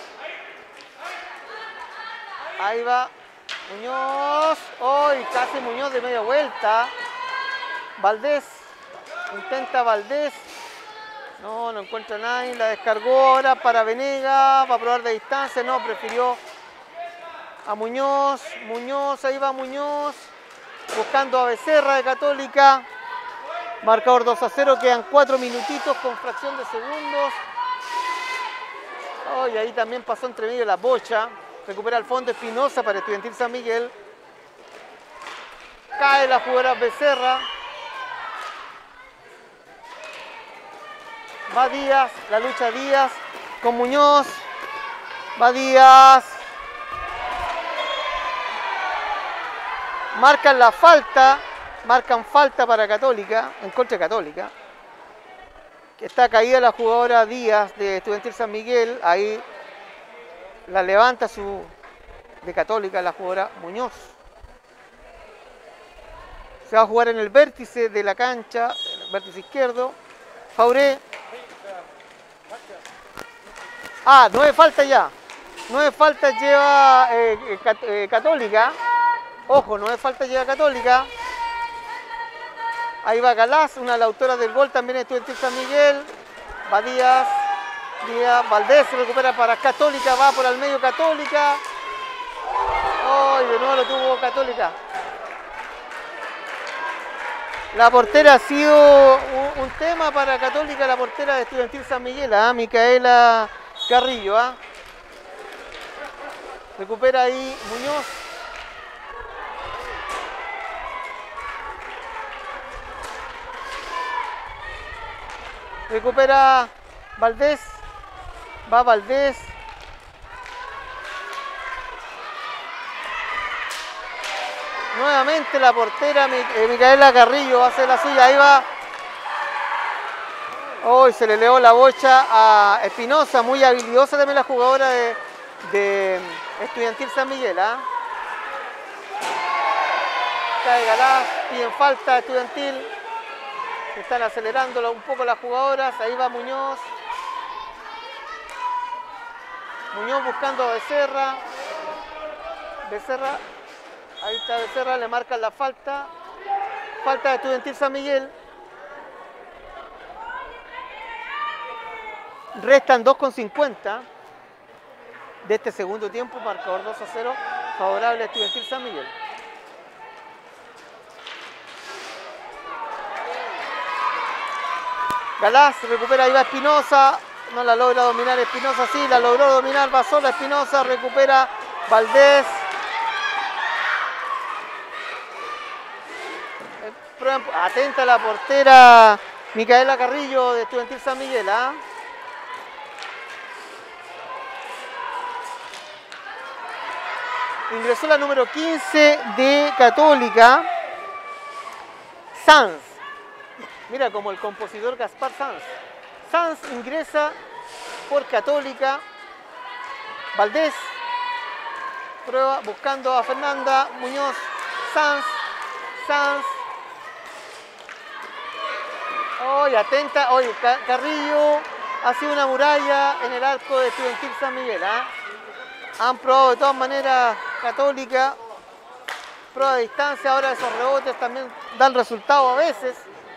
Ahí va Muñoz. ¡Ay! Casi Muñoz de media vuelta. Valdés. Intenta Valdés. No encuentra a nadie. La descargó ahora para Venegas. Va a probar de distancia. No, prefirió a Muñoz. Ahí va Muñoz. Buscando a Becerra de Católica. Marcador 2-0. Quedan 4 minutitos con fracción de segundos. Oh, y ahí también pasó entre medio la bocha. Recupera el fondo Espinosa para Estudiantil San Miguel. Cae la jugadora Becerra. Va Díaz, la lucha Díaz con Muñoz. Va Díaz. Marcan la falta. Marcan falta para Católica, en contra de Católica. Que está caída la jugadora Díaz de Estudiantil San Miguel. Ahí la levanta de Católica la jugadora Muñoz. Se va a jugar en el vértice de la cancha, el vértice izquierdo. Fauré. 9 faltas ya. 9 faltas lleva Católica. Ojo, 9 faltas lleva Católica. Ahí va Galás, una de las autoras del gol también de Estudiantil San Miguel. Va Díaz. Valdés recupera para Católica, va por el medio Católica. ¡Ay! De nuevo lo tuvo Católica. La portera ha sido un tema para Católica, la portera de Estudiantil San Miguel, Micaela Carrillo. Recupera ahí Muñoz. Recupera Valdés. Va Valdés. Nuevamente la portera Micaela Carrillo hace la suya. Ahí va. Hoy se le elevó la bocha a Espinosa. Muy habilidosa también la jugadora de Estudiantil San Miguel. Cae Galás. Piden falta Estudiantil. Están acelerando un poco las jugadoras. Ahí va Muñoz. Muñoz buscando a Becerra. Becerra. Ahí está Becerra, le marcan la falta. Falta de Estudiantil San Miguel. Restan 2,50 de este segundo tiempo. Marcador 2-0. Favorable a Estudiantil San Miguel. Galás recupera, ahí va Espinosa. No la logra dominar Espinosa, sí, la logró dominar. Va sola Espinosa, recupera Valdés. Atenta la portera Micaela Carrillo de Estudiantil San Miguel. Ingresó la número 15 de Católica, Sanz. Mira, como el compositor Gaspar Sanz. Sanz ingresa por Católica. Valdés prueba buscando a Fernanda Muñoz. Sanz. Hoy atenta, hoy Carrillo ha sido una muralla en el arco de Estudiantil San Miguel. Han probado de todas maneras Católica. Prueba de distancia, ahora esos rebotes también dan resultado a veces.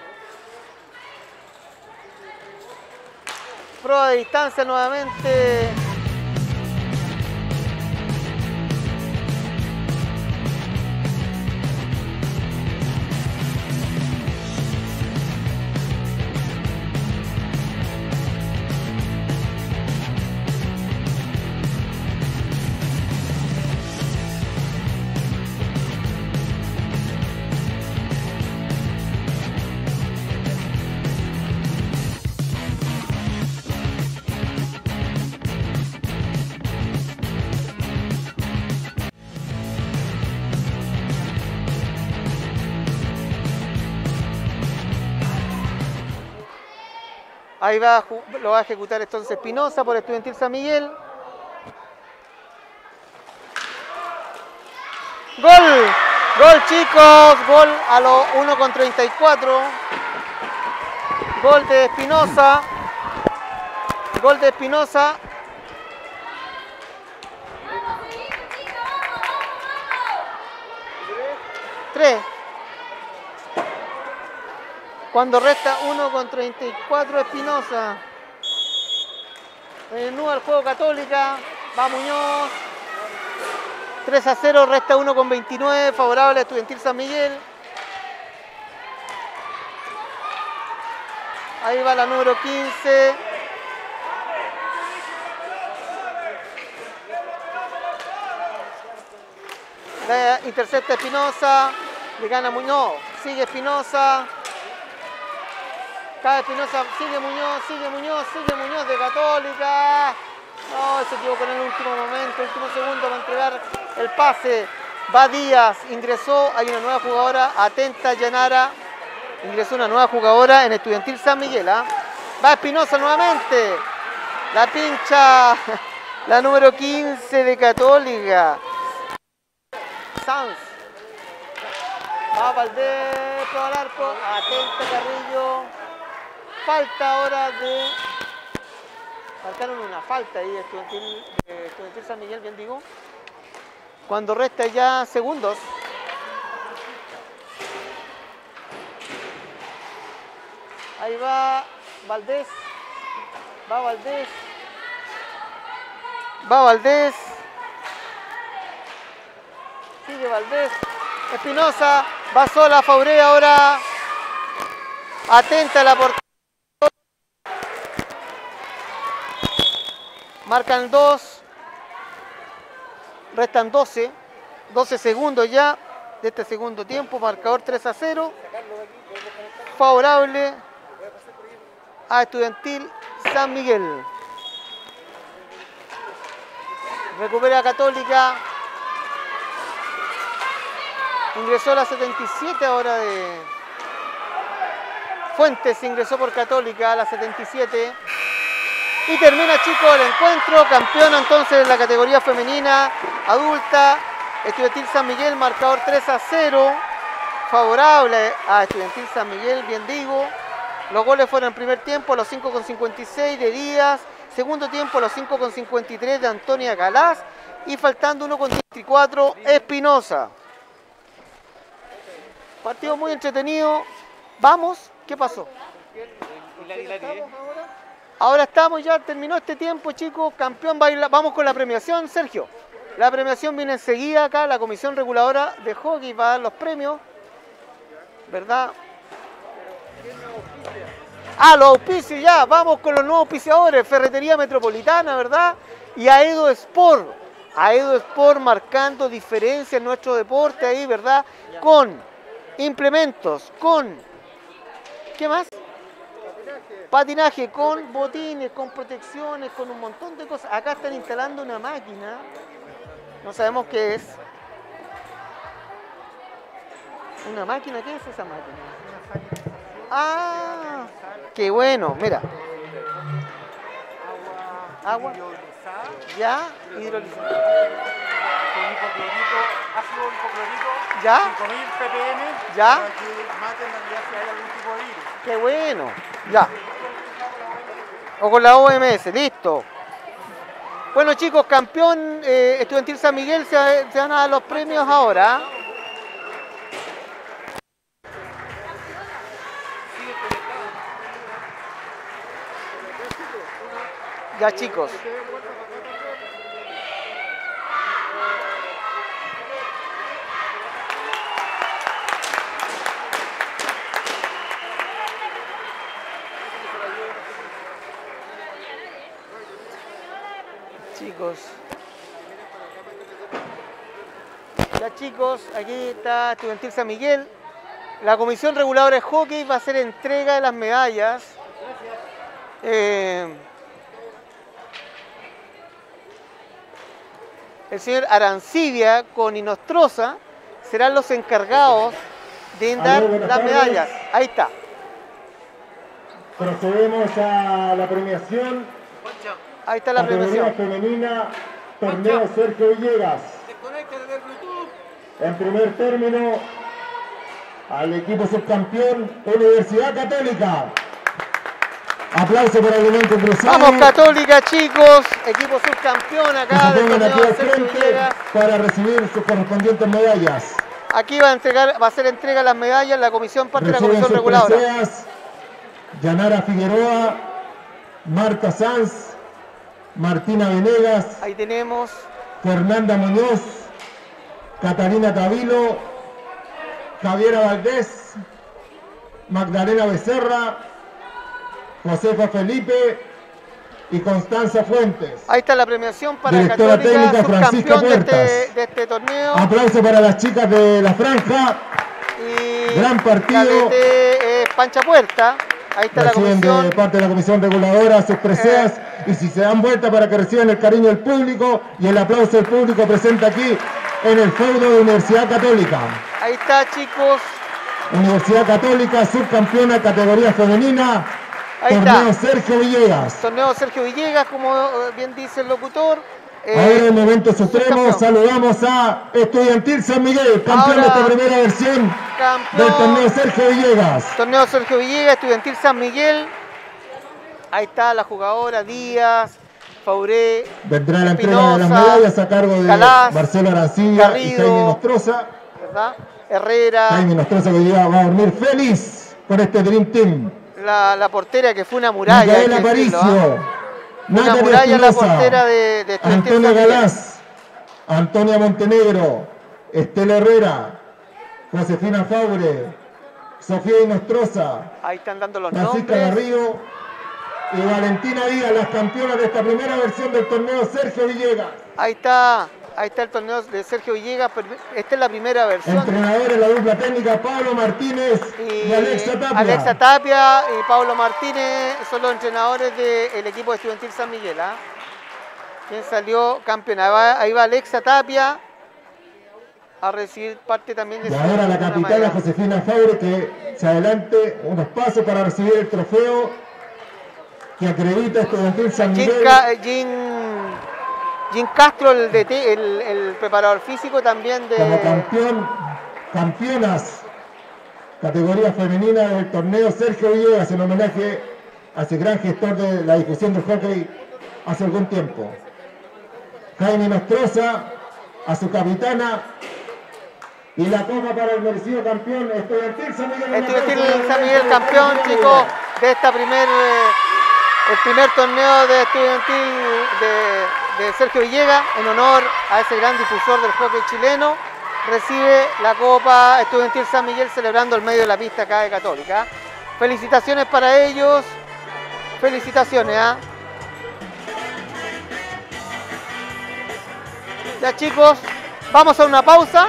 Prueba de distancia nuevamente. Ahí va, lo va a ejecutar entonces Espinosa por Estudiantil San Miguel. ¡Gol! ¡Gol, chicos! Gol a los 1:34. Gol de Espinosa. Gol de Espinosa. Tres. Cuando resta 1:34 Espinosa. Reanuda el juego Católica. Va Muñoz. 3-0, resta 1:29. Favorable a Estudiantil San Miguel. Ahí va la número 15. La intercepta Espinosa. Le gana Muñoz. Sigue Espinosa. Cae Espinosa, sigue Muñoz de Católica. No, se equivocó en el último momento, último segundo para entregar el pase. Va Díaz, ingresó, hay una nueva jugadora, atenta Yanara. Ingresó una nueva jugadora en Estudiantil San Miguel. Va Espinosa nuevamente. La pincha la número 15 de Católica. Sanz. Va Valdés por el arco. Atenta Carrillo. Falta ahora de... Marcaron una falta ahí de Estudiantil San Miguel, bien digo. Cuando resta ya segundos. Ahí va Valdés. Va Valdés. Va Valdés. Sigue Valdés. Espinosa. Va sola Fauré ahora. Atenta a la portería. Marcan 2. Restan 12 segundos ya de este segundo tiempo. Marcador 3-0. Favorable a Estudiantil San Miguel. Recupera Católica. Ingresó a la 77 ahora de Fuentes. Ingresó por Católica a la 77. Y termina, chicos, el encuentro. Campeona entonces en la categoría femenina adulta. Estudiantil San Miguel, marcador 3-0. Favorable a Estudiantil San Miguel, bien digo. Los goles fueron en primer tiempo a los 5:56 de Díaz. Segundo tiempo a los 5:53 de Antonia Galás. Y faltando 1:34 Espinosa. Partido muy entretenido. Vamos, ¿qué pasó? Ahora estamos, ya terminó este tiempo, chicos. Campeón baila. Vamos con la premiación, Sergio. La premiación viene enseguida acá. La comisión reguladora de hockey va a dar los premios, ¿verdad? Los auspicios ya. Vamos con los nuevos auspiciadores. Ferretería Metropolitana, ¿verdad? Y Aedo Sport. Aedo Sport marcando diferencia en nuestro deporte ahí, ¿verdad? Con implementos, con... ¿Qué más? Patinaje, con botines, con protecciones, con un montón de cosas. Acá están instalando una máquina. No sabemos qué es. ¿Una máquina? ¿Qué es esa máquina? Ah, qué bueno, mira. Agua. Ya, hidrolizada. Ácido hipoclorito. ¿Ya? 5000 ppm. ¿Ya? Para que maten en realidad si hay algún tipo de virus. Qué bueno. Ya. O con la OMS, listo. Bueno, chicos, campeón Estudiantil San Miguel, se van a dar los premios ahora. Ya, chicos. Ya, chicos, aquí está Estudiantil San Miguel. La comisión reguladora de hockey va a hacer entrega de las medallas. El señor Arancibia con Inostroza serán los encargados de dar las medallas. Ahí está. Procedemos a la premiación. Ahí está la premiación. Categoría femenina, torneo Sergio Villegas. En primer término, al equipo subcampeón, Universidad Católica. Aplauso para el elenco cruzado. Vamos Católica, chicos. Equipo subcampeón acá del torneo Sergio Villegas. Para recibir sus correspondientes medallas. Aquí va a hacer entrega de las medallas la comisión, parte de la comisión reguladora. Preseas, Yanara Figueroa, Marta Sanz, Martina Venegas. Ahí tenemos. Fernanda Muñoz, Catalina Tavilo, Javiera Valdés, Magdalena Becerra, Josefa Felipe y Constanza Fuentes. Ahí está la premiación para Directora Católica, técnica Francisca subcampeón Puertas. de este torneo. Aplauso para las chicas de la franja. Y Gran partido. Pancha Puerta. Ahí está la Reciben comisión. de parte de la comisión reguladora sus preseas y si se dan vuelta para que reciban el cariño del público y el aplauso del público presente aquí en el feudo de Universidad Católica. Ahí está, chicos. Universidad Católica, subcampeona categoría femenina. Ahí Torneo está. Sergio Villegas. Torneo Sergio Villegas, como bien dice el locutor. Ahora en momento supremo subcampeón. saludamos a Estudiantil San Miguel, campeón de esta Ahora, primera versión campeón. del torneo Sergio Villegas. Torneo Sergio Villegas, Estudiantil San Miguel. Ahí está la jugadora Díaz, Fauré, Vendrá la entrega de las Espinosa, medallas a cargo de Calás, Marcelo Arancilla y Garrido, Jaime Nostroza. ¿verdad? Herrera, Jaime Nostroza que hoy día va a dormir feliz con este Dream Team. la portera que fue una muralla. hay Micaela que decirlo, Aparicio, Una Natalia muralla la Espinosa, portera de Estudiantil Antonia San Miguel. Galás, Antonia Montenegro, Estela Herrera, Josefina Faure, Sofía Inostroza, Ahí están dando los Francisca nombres. Garrido y Valentina Díaz, las campeonas de esta primera versión del torneo Sergio Villegas. Ahí está el torneo de Sergio Villegas. Esta es la primera versión. Entrenadores, la dupla técnica Pablo Martínez y Alexa Tapia. Alexa Tapia y Pablo Martínez son los entrenadores del equipo de Estudiantil San Miguel. Quien salió campeón. Ahí va Alexa Tapia a recibir parte también de Y ahora la capitana Josefina Faure que se adelante unos pasos para recibir el trofeo que acredita Estudiantil San Miguel. Jim Castro, el DT, el preparador físico también de... Como campeonas categoría femenina del torneo Sergio Villegas en homenaje a ese gran gestor de la difusión del hockey hace algún tiempo. Jaime Nostroza, a su capitana, y la copa para el merecido campeón Estudiantil San Miguel. Estudiantil San Miguel campeón, chicos, de esta el primer torneo de Estudiantil de Sergio Villegas, en honor a ese gran difusor del hockey chileno. Recibe la Copa Estudiantil San Miguel celebrando el medio de la pista acá de Católica. Felicitaciones para ellos. Felicitaciones, Ya, chicos, vamos a una pausa.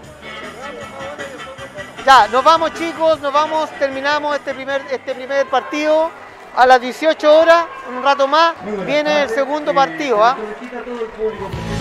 Ya, nos vamos, chicos, nos vamos, terminamos este primer partido. A las 18 horas, un rato más, viene el segundo partido.